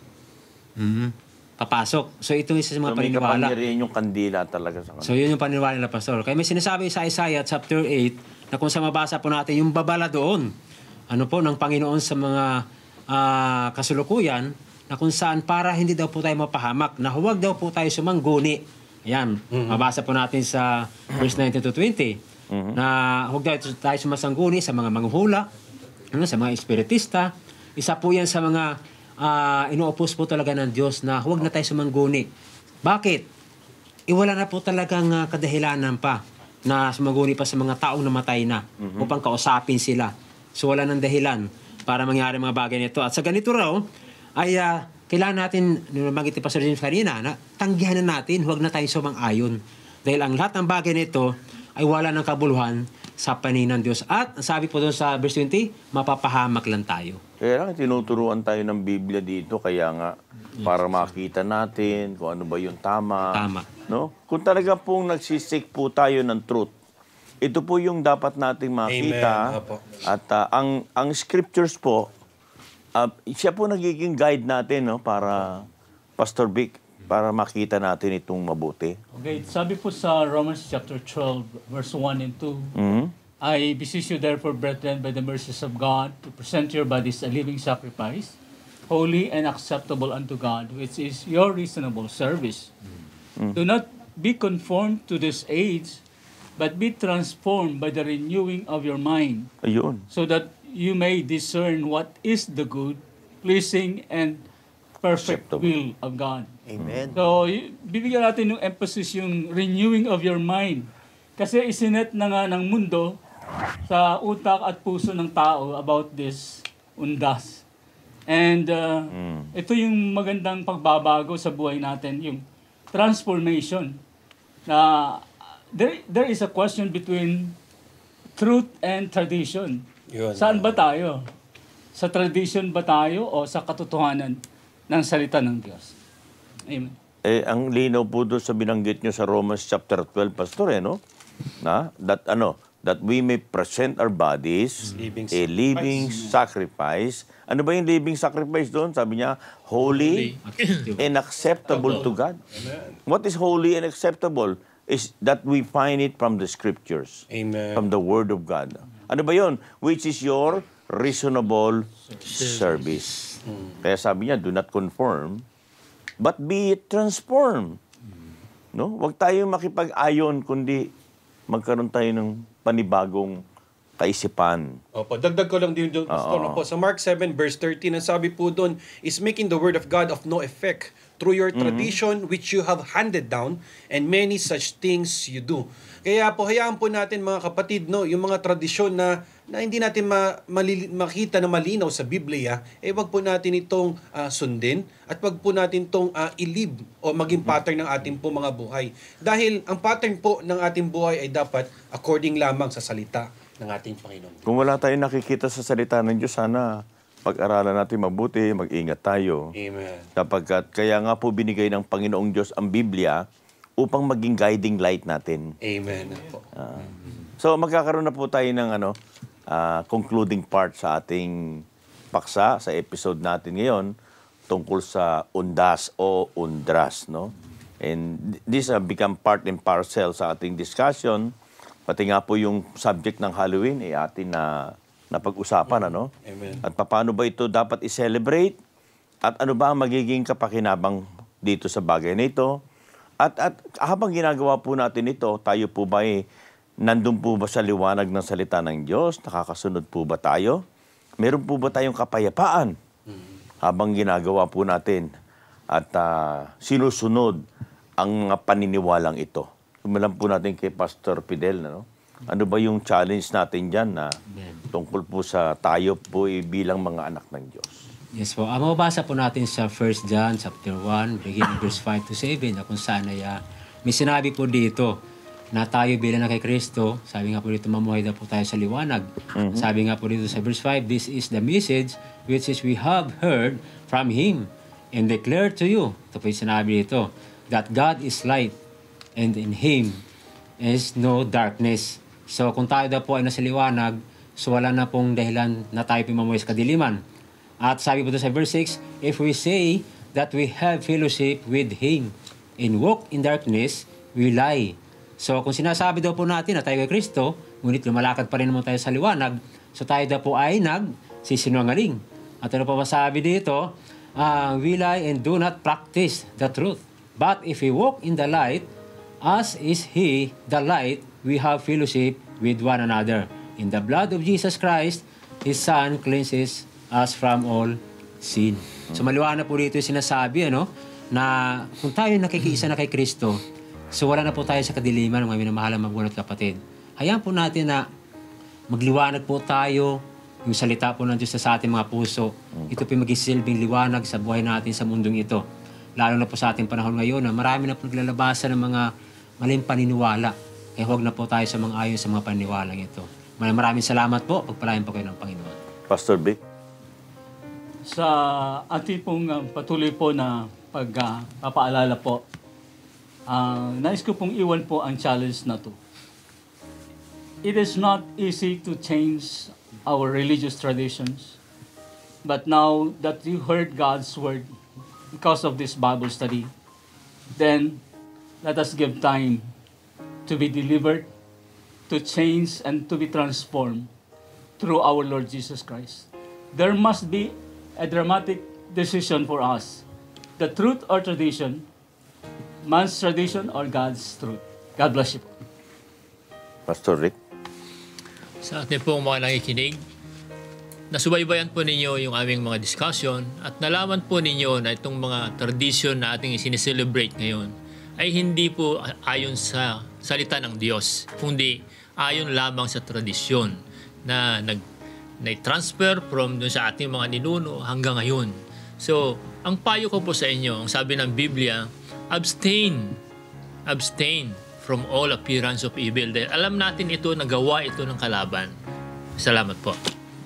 Mhm. Papasok. So, ito isa sa mga So, may paniniwala. kapangyarihan yung kandila talaga sa kanila. So, yun yung paniniwala nila, pastor. Kaya may sinasabi sa Isaiah chapter eight na kung sa mabasa po natin yung babala doon, ano po, ng Panginoon sa mga ah, kasulukuyan, na kung saan para hindi daw po tayo mapahamak, na huwag daw po tayo sumangguni. Ayan, mabasa po natin sa verse nineteen to twenty, na huwag daw tayo sumasangguni sa mga manghuhula, ano, sa mga espiritista. Isa po yan sa mga uh, inuopos po talaga ng Diyos na huwag na tayo sumangguni. Bakit? Iwala na po talagang uh, kadahilanan pa na sumangguni pa sa mga taong namatay na upang kausapin sila. So wala nang dahilan para mangyari mga bagay nito. At sa ganito raw, ay uh, kailangan natin, nabanggit ni Pastor James kanina, na tanggihan na natin, huwag na tayo sumang-ayon. Dahil ang lahat ng bagay nito ay wala ng kabuluhan sa panin ng Diyos. At sabi po doon sa verse twenty, mapapahamak lang tayo. Kaya lang, tinuturuan tayo ng Biblia dito, kaya nga, para makita natin kung ano ba yung tama. Tama. No? Kung talaga pong nagsisik po tayo ng truth, ito po yung dapat nating makita. Amen. Opo. At ah, ang ang scriptures po, ah, siya po nagiging guide natin, no, para, Pastor Vic, para makita natin itong mabuti. Okay, sabi po sa Romans chapter twelve, verse one and two, Mhm. I beseech you therefore, brethren, by the mercies of God, to present your bodies a living sacrifice, holy and acceptable unto God, which is your reasonable service. Do not be conformed to this age, but be transformed by the renewing of your mind, Ayun. so that you may discern what is the good, pleasing, and perfect Acceptable. will of God. Amen. So, y- bibigyan natin yung emphasis yung renewing of your mind. Kasi isinet na nga ng mundo sa utak at puso ng tao about this undas. And uh, ito yung magandang pagbabago sa buhay natin, yung transformation. Na there, there is a question between truth and tradition. Yun. Saan ba tayo? Sa tradition ba tayo o sa katotohanan ng salita ng Diyos? Amen. Eh, ang linaw po doon sa binanggit nyo sa Romans chapter twelve, Pastor, eh, no? Na, that, ano, that we may present our bodies Living a living sacrifice. Ano ba yung living sacrifice doon? Sabi niya, holy and acceptable to God. What is holy and acceptable? Is that we find it from the scriptures, Amen. from the word of God. Ano ba yun? Which is your reasonable service. Kaya sabi niya, do not conform, but be transformed. No? Huwag tayong makipag-ayon, kundi magkaroon tayo ng panibagong kaisipan. Opo, dagdag ko lang din doon, Pastor. Oo. Opo, sa Mark seven verse thirteen, ang sabi po doon, is making the word of God of no effect through your tradition which you have handed down, and many such things you do. Kaya po, hayaan po natin mga kapatid, no, yung mga tradisyon na, na hindi natin ma, malili, makita na malinaw sa Biblia, eh wag po natin itong ah, sundin at wag po natin itong uh, ilib o maging pattern ng ating po mga buhay. Dahil ang pattern po ng ating buhay ay dapat according lamang sa salita ng ating Panginoon. Kung wala tayong nakikita sa salita ng Diyos, sana pag-aralan natin mabuti, mag-ingat tayo. Amen. Sapagkat kaya nga po binigay ng Panginoong Diyos ang Biblia upang maging guiding light natin. Amen. Po. Ah. So magkakaroon na po tayo ng ano, ah, concluding part sa ating paksa sa episode natin ngayon tungkol sa undas o undras, no? And this has become part and parcel sa ating discussion. Pati nga po yung subject ng Halloween ay atin na napag-usapan, ano? Amen. At paano ba ito dapat i-celebrate? At ano ba ang magiging kapakinabang dito sa bagay na ito? At, at habang ginagawa po natin ito, tayo po ba eh, nandun po ba sa liwanag ng salita ng Diyos? Nakakasunod po ba tayo? Meron po ba tayong kapayapaan habang ginagawa po natin? At uh, sinusunod ang mga paniniwalang ito. Sumalan po natin kay Pastor Fidel, no? Ano ba yung challenge natin dyan na tungkol po sa tayo po eh, bilang mga anak ng Diyos? Yes po. Ang mababasa po natin sa First John chapter one, beginning verse five to seven, na kung saan ay uh, may sinabi po dito na tayo bilang na kay Kristo, sabi nga po dito, mamuhay na po tayo sa liwanag. Sabi nga po dito sa verse five, this is the message which is we have heard from Him and declare to you. Ito po yung sinabi dito, that God is light and in Him is no darkness. So kung tayo daw po ay nasa liwanag, so wala na pong dahilan na tayo pimamuhay sa kadiliman. At sabi po ito sa verse six, if we say that we have fellowship with Him and walk in darkness, we lie. So kung sinasabi daw po natin na tayo kay Kristo, ngunit lumalakad pa rin naman tayo sa liwanag, so tayo daw po ay nagsisinungaling. At ano pa masabi dito? Uh, we lie and do not practice the truth. But if we walk in the light, as is He the light, we have fellowship with one another. In the blood of Jesus Christ, His Son cleanses us from all sin. So maliwanag po dito yung sinasabi, ano, na kung tayo nakikiisa na kay Kristo, so wala na po tayo sa kadiliman, mga minamahal ang magulang at kapatid. Hayaan po natin na magliwanag po tayo, yung salita po ng Diyos sa ating mga puso. Ito po yung magisilbing liwanag sa buhay natin sa mundong ito. Lalo na po sa ating panahon ngayon na marami na po naglalabasan ng mga maling paniniwala. Kaya huwag na po tayo sa mga ayon sa mga paniniwalang ito. Maraming salamat po. Pagpalain po kayo ng Panginoon. Pastor Vic? Sa ating pong uh, patuloy po na pagpapaalala uh, po, uh, nais ko pong iwan po ang challenge na to. It is not easy to change our religious traditions, but now that you heard God's word because of this Bible study, then let us give time to be delivered, to change, and to be transformed through our Lord Jesus Christ. There must be a dramatic decision for us. The truth or tradition, man's tradition or God's truth. God bless you po. Pastor Rick? Sa atin pong mga nakikinig, nasubaybayan po ninyo yung aming mga discussion at nalaman po ninyo na itong mga tradisyon na ating sineselebrate ngayon ay hindi po ayon sa salita ng Diyos, kundi ayon lamang sa tradisyon na nag na-transfer from dun sa ating mga ninuno hanggang ngayon. So, ang payo ko po sa inyo, ang sabi ng Biblia, abstain, abstain from all appearance of evil. Dahil alam natin ito, nagawa ito ng kalaban. Salamat po.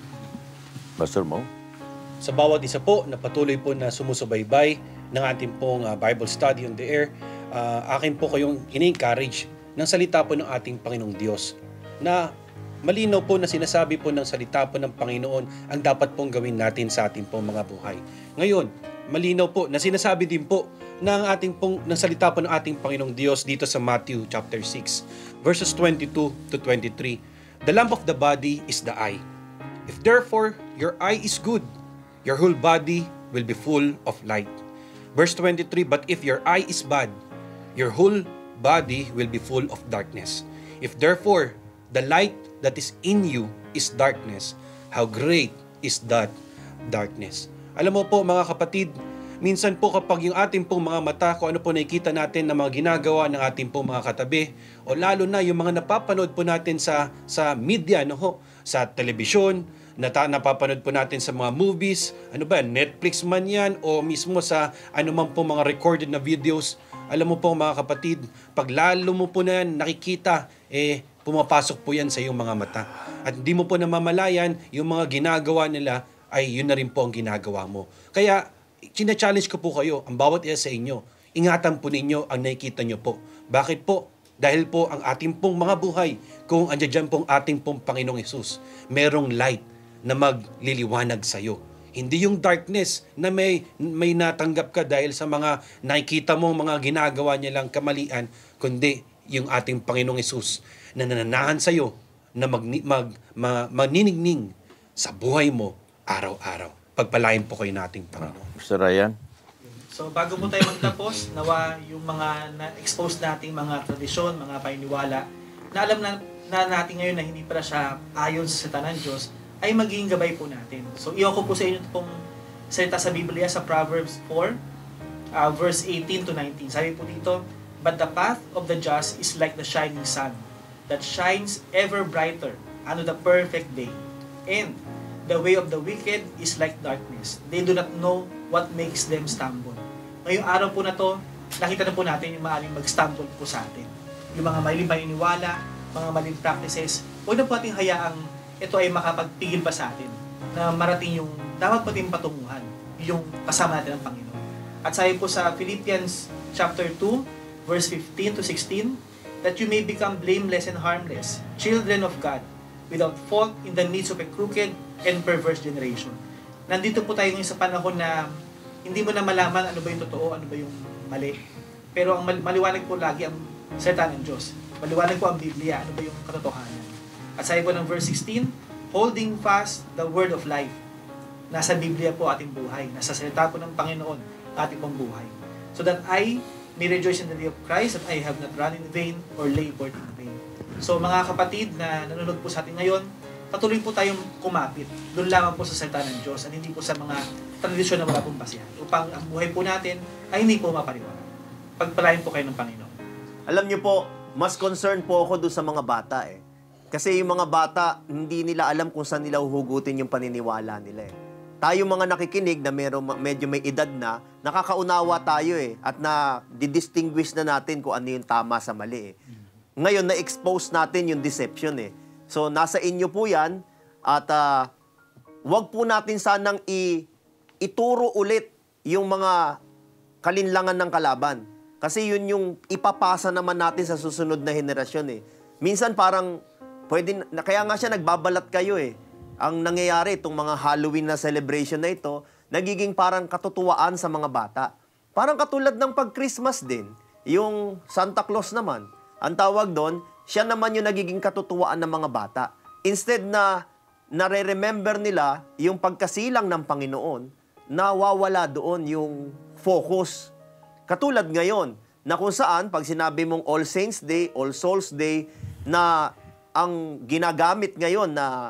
Pastor Mo? Sa bawat isa po na patuloy po na sumusubaybay ng ating pong uh, Bible Study on the Air, uh, akin po kayong ini-encourage ng salita po ng ating Panginoong Diyos na malinaw po na sinasabi po ng salita po ng Panginoon ang dapat pong gawin natin sa ating pong mga buhay. Ngayon, malinaw po na sinasabi din po ng ating pong ng salita po ng ating Panginoong Diyos dito sa Matthew chapter six verses twenty-two to twenty-three. The lamp of the body is the eye. If therefore your eye is good, your whole body will be full of light. Verse twenty-three, but if your eye is bad, your whole body will be full of darkness. If therefore the light that is in you is darkness, how great is that darkness? Alam mo po mga kapatid, minsan po kapag yung ating pong mga mata, kung ano po nakikita natin na mga ginagawa ng ating pong mga katabi, o lalo na yung mga napapanood po natin sa sa media, no ho, sa telebisyon, nata napapanood po natin sa mga movies, ano ba, Netflix man yan, o mismo sa ano man po mga recorded na videos. Alam mo po mga kapatid, pag lalo mo po na yan nakikita, eh, pumapasok po yan sa iyong mga mata. At hindi mo po namamalayan, yung mga ginagawa nila ay yun na rin po ang ginagawa mo. Kaya, china-challenge ko po kayo, ang bawat isa sa inyo, ingatan po ninyo ang nakikita nyo po. Bakit po? Dahil po ang ating pong mga buhay, kung andyan dyan pong ating pong Panginoong Hesus, merong light na magliliwanag sa iyo. Hindi yung darkness na may, may natanggap ka dahil sa mga nakikita mo, mga ginagawa niya lang kamalian, kundi yung ating Panginoong Hesus na nananahan sa iyo na mag, mag, mag, maniningning sa buhay mo araw-araw. Pagpalain po kayo nating Panginoon. Mister Ryan? So bago po tayo magtapos, nawa yung mga na-expose nating mga tradisyon, mga paniniwala, na alam na, na natin ngayon na hindi pala siya ayon sa salita ng Diyos, ay magiging gabay po natin. So iyon ko po sa inyo pong salita sa Biblia sa Proverbs four, uh, verse eighteen to nineteen. Sabi po dito, but the path of the just is like the shining sun, that shines ever brighter unto the perfect day. And the way of the wicked is like darkness. They do not know what makes them stumble. Ngayong araw po na to, nakita na po natin yung maaaring mag-stumble po sa atin. Yung mga maling paniniwala, mga maling practices, huwag na po ating hayaang ito ay makapagpigil pa sa atin na marating yung dapat po ating patunguhan, yung kasama natin ang Panginoon. At sabi po sa Philippians chapter two, verse fifteen to sixteen, that you may become blameless and harmless, children of God, without fault in the midst of a crooked and perverse generation. Nandito po tayo ngayon sa panahon na hindi mo na malaman ano ba yung totoo, ano ba yung mali. Pero ang maliwanag po lagi ang salita ng Diyos. Maliwanag po ang Biblia, ano ba yung katotohanan. At sabi po ng verse sixteen, holding fast the word of life. Nasa Biblia po ating buhay. Nasa salita po ng Panginoon ating pong buhay. So that I may rejoice in the day of Christ, that I have not run in vain or labored in vain. So mga kapatid na nanonood po sa atin ngayon, patuloy po tayong kumapit. Doon lamang po sa salita ng Diyos at hindi po sa mga tradisyon na wala pong basihan. Upang ang buhay po natin ay hindi po mapariwara. Pagpalain po kayo ng Panginoon. Alam niyo po, mas concerned po ako doon sa mga bata eh. Kasi yung mga bata, hindi nila alam kung saan nila huhugutin yung paniniwala nila eh. Tayo mga nakikinig na meron, medyo may edad na, nakakaunawa tayo eh. At na didistinguish na natin kung ano yung tama sa mali eh. Ngayon, na-expose natin yung deception eh. So, nasa inyo po yan. At uh, wag po natin sanang i- ituro ulit yung mga kalinlangan ng kalaban. Kasi yun yung ipapasa naman natin sa susunod na henerasyon eh. Minsan parang, pwede, kaya nga siya nagbabalat kayo eh. Ang nangyayari itong mga Halloween na celebration na ito, nagiging parang katutuwaan sa mga bata. Parang katulad ng pag-Christmas din. Yung Santa Claus naman, ang tawag doon, siya naman yung nagiging katutuwaan ng mga bata. Instead na nare-remember nila yung pagkasilang ng Panginoon, nawawala doon yung focus. Katulad ngayon, na kung saan, pag sinabi mong All Saints Day, All Souls Day, na ang ginagamit ngayon na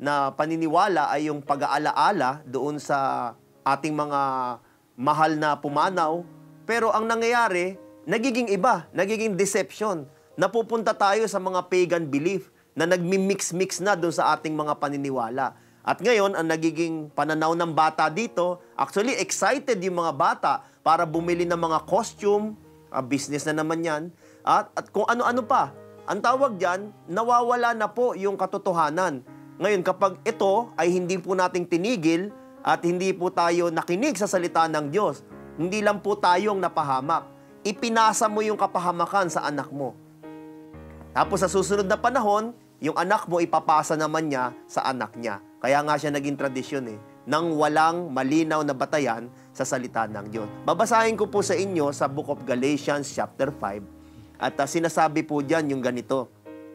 na paniniwala ay yung pag-aalaala doon sa ating mga mahal na pumanaw. Pero ang nangyayari, nagiging iba, nagiging deception. Napupunta tayo sa mga pagan belief na nagmi-mix-mix na doon sa ating mga paniniwala. At ngayon, ang nagiging pananaw ng bata dito, actually excited yung mga bata para bumili ng mga costume, uh, business na naman yan, at, at kung ano-ano pa. Ang tawag dyan, nawawala na po yung katotohanan. Ngayon, kapag ito ay hindi po nating tinigil at hindi po tayo nakinig sa salita ng Diyos, hindi lang po tayong napahamak. Ipinasa mo yung kapahamakan sa anak mo. Tapos sa susunod na panahon, yung anak mo ipapasa naman niya sa anak niya. Kaya nga siya naging tradisyon eh, nang walang malinaw na batayan sa salita ng Diyos. Babasahin ko po sa inyo sa Book of Galatians chapter five. At uh, sinasabi po dyan yung ganito.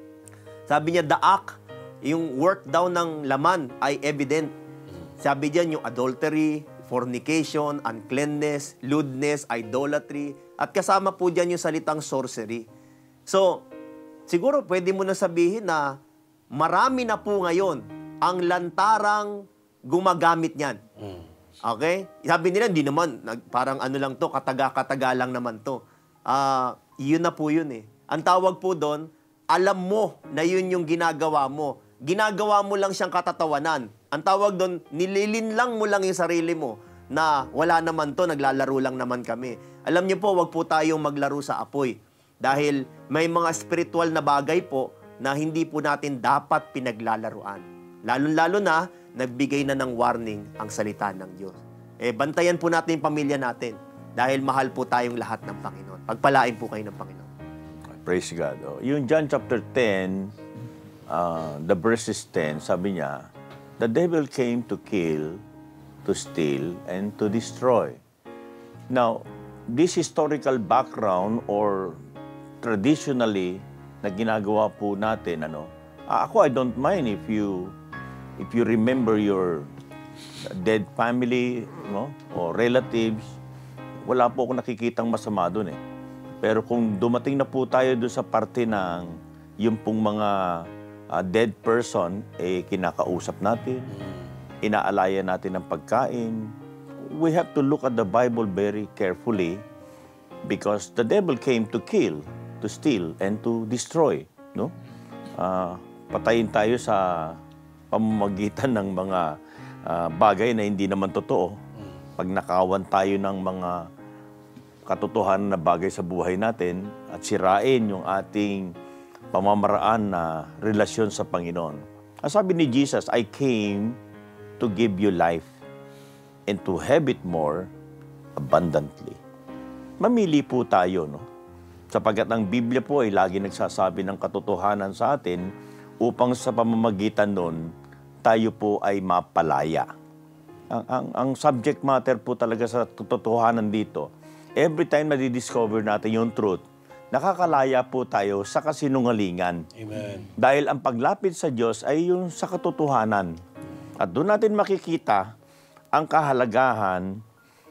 Sabi niya, the act, yung work daw ng laman ay evident. Sabi dyan yung adultery, fornication, uncleanness, lewdness, idolatry, at kasama po dyan yung salitang sorcery. So, siguro pwede mo na sabihin na marami na po ngayon ang lantarang gumagamit niyan. Okay? Sabi nila, hindi naman, parang ano lang to, kataga-kataga lang naman to. Ah... Uh, Yun na po yun eh. Ang tawag po doon, alam mo na yun yung ginagawa mo. Ginagawa mo lang siyang katatawanan. Ang tawag doon, nililinlang mo lang yung sarili mo na wala naman to, naglalaro lang naman kami. Alam niyo po, wag po tayong maglaro sa apoy. Dahil may mga spiritual na bagay po na hindi po natin dapat pinaglalaruan. Lalo-lalo na, nagbigay na ng warning ang salita ng Diyos. Eh, bantayan po natin yung pamilya natin. Dahil mahal po tayong lahat ng Panginoon. Pagpalain po kayo ng Panginoon. Praise God. Oh, yung John chapter ten, uh, the verses ten, sabi niya, the devil came to kill, to steal, and to destroy. Now, this historical background or traditionally na ginagawa po natin, ano, uh, ako I don't mind if you if you remember your dead family, no, or relatives. Wala po ako nakikitang masama doon eh. Pero kung dumating na po tayo doon sa parte ng yung pong mga uh, dead person, eh kinakausap natin, inaalaya natin ng pagkain, we have to look at the Bible very carefully because the devil came to kill, to steal, and to destroy. No? Uh, patayin tayo sa pamamagitan ng mga uh, bagay na hindi naman totoo. Pag nakawan tayo ng mga katotohanan na bagay sa buhay natin at sirain yung ating pamamaraan na relasyon sa Panginoon. Ang sabi ni Jesus, I came to give you life and to have it more abundantly. Mamili po tayo, no? Sapagkat ang Biblia po ay lagi nagsasabi ng katotohanan sa atin upang sa pamamagitan nun, tayo po ay mapalaya. Ang, ang, ang subject matter po talaga sa katotohanan dito, every time na di-discover natin yung truth, nakakalaya po tayo sa kasinungalingan. Amen. Dahil ang paglapit sa Diyos ay yung sa katotohanan. At doon natin makikita ang kahalagahan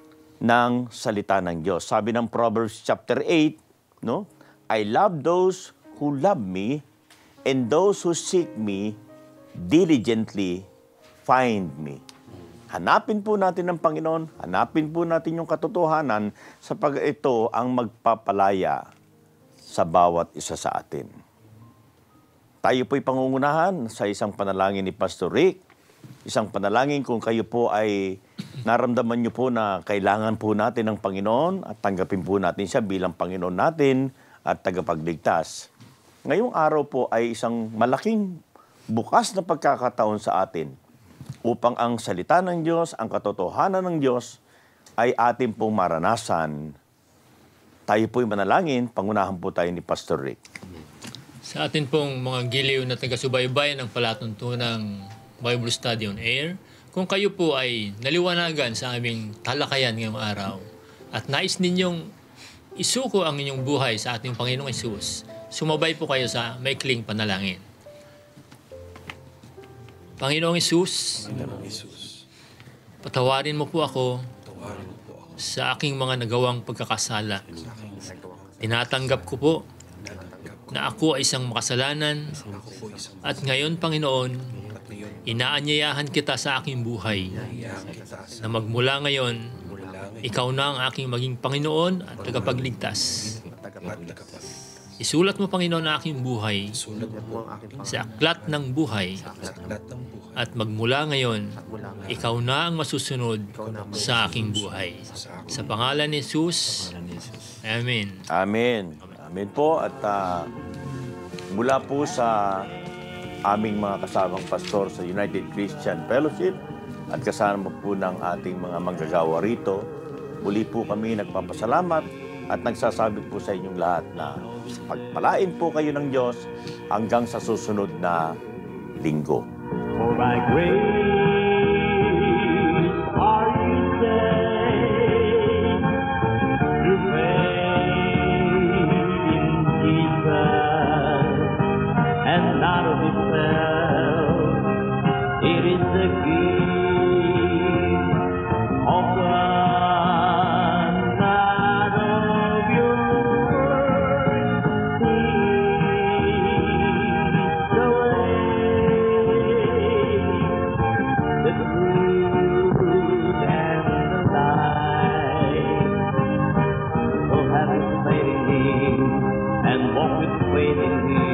ng salita ng Diyos. Sabi ng Proverbs chapter eight, no? I love those who love me, and those who seek me diligently find me. Hanapin po natin ang Panginoon, hanapin po natin yung katotohanan sapagkat ito ang magpapalaya sa bawat isa sa atin. Tayo po'y pangungunahan sa isang panalangin ni Pastor Rick. Isang panalangin kung kayo po ay naramdaman nyo po na kailangan po natin ng Panginoon at tanggapin po natin siya bilang Panginoon natin at tagapagligtas. Ngayong araw po ay isang malaking bukas na pagkakataon sa atin upang ang salita ng Diyos, ang katotohanan ng Diyos ay atin pong maranasan. Tayo po'y manalangin, pangunahan po tayo ni Pastor Rick. Sa atin pong mga giliw na taga-subaybay ng palatuntunang Bible Study on Air, kung kayo po ay naliwanagan sa aming talakayan ngayong araw at nais ninyong isuko ang inyong buhay sa ating Panginoong Hesus, sumabay po kayo sa maikling panalangin. Panginoong Hesus, patawarin mo po ako sa aking mga nagawang pagkakasala. Tinatanggap ko po na ako ay isang makasalanan at ngayon, Panginoon, inaanyayahan kita sa aking buhay na magmula ngayon, ikaw na ang aking maging Panginoon at tagapagligtas. Isulat mo, Panginoon, ang aking buhay sa aklat ng buhay at magmula ngayon, ikaw na ang masusunod sa aking buhay. Sa pangalan ni Jesus, Amen. Amen. Amen po. At ah, mula po sa aming mga kasamang pastor sa United Christian Fellowship at kasama po ng ating mga manggagawa rito, muli po kami nagpapasalamat at nagsasabi po sa inyong lahat na pagpalain po kayo ng Diyos hanggang sa susunod na linggo. For by grace are you saved through faith in Jesus, and not of yourself. It is the gift of God, not of your works. He's the way, the truth, and the life. So have faith in Him and walk with faith in Him.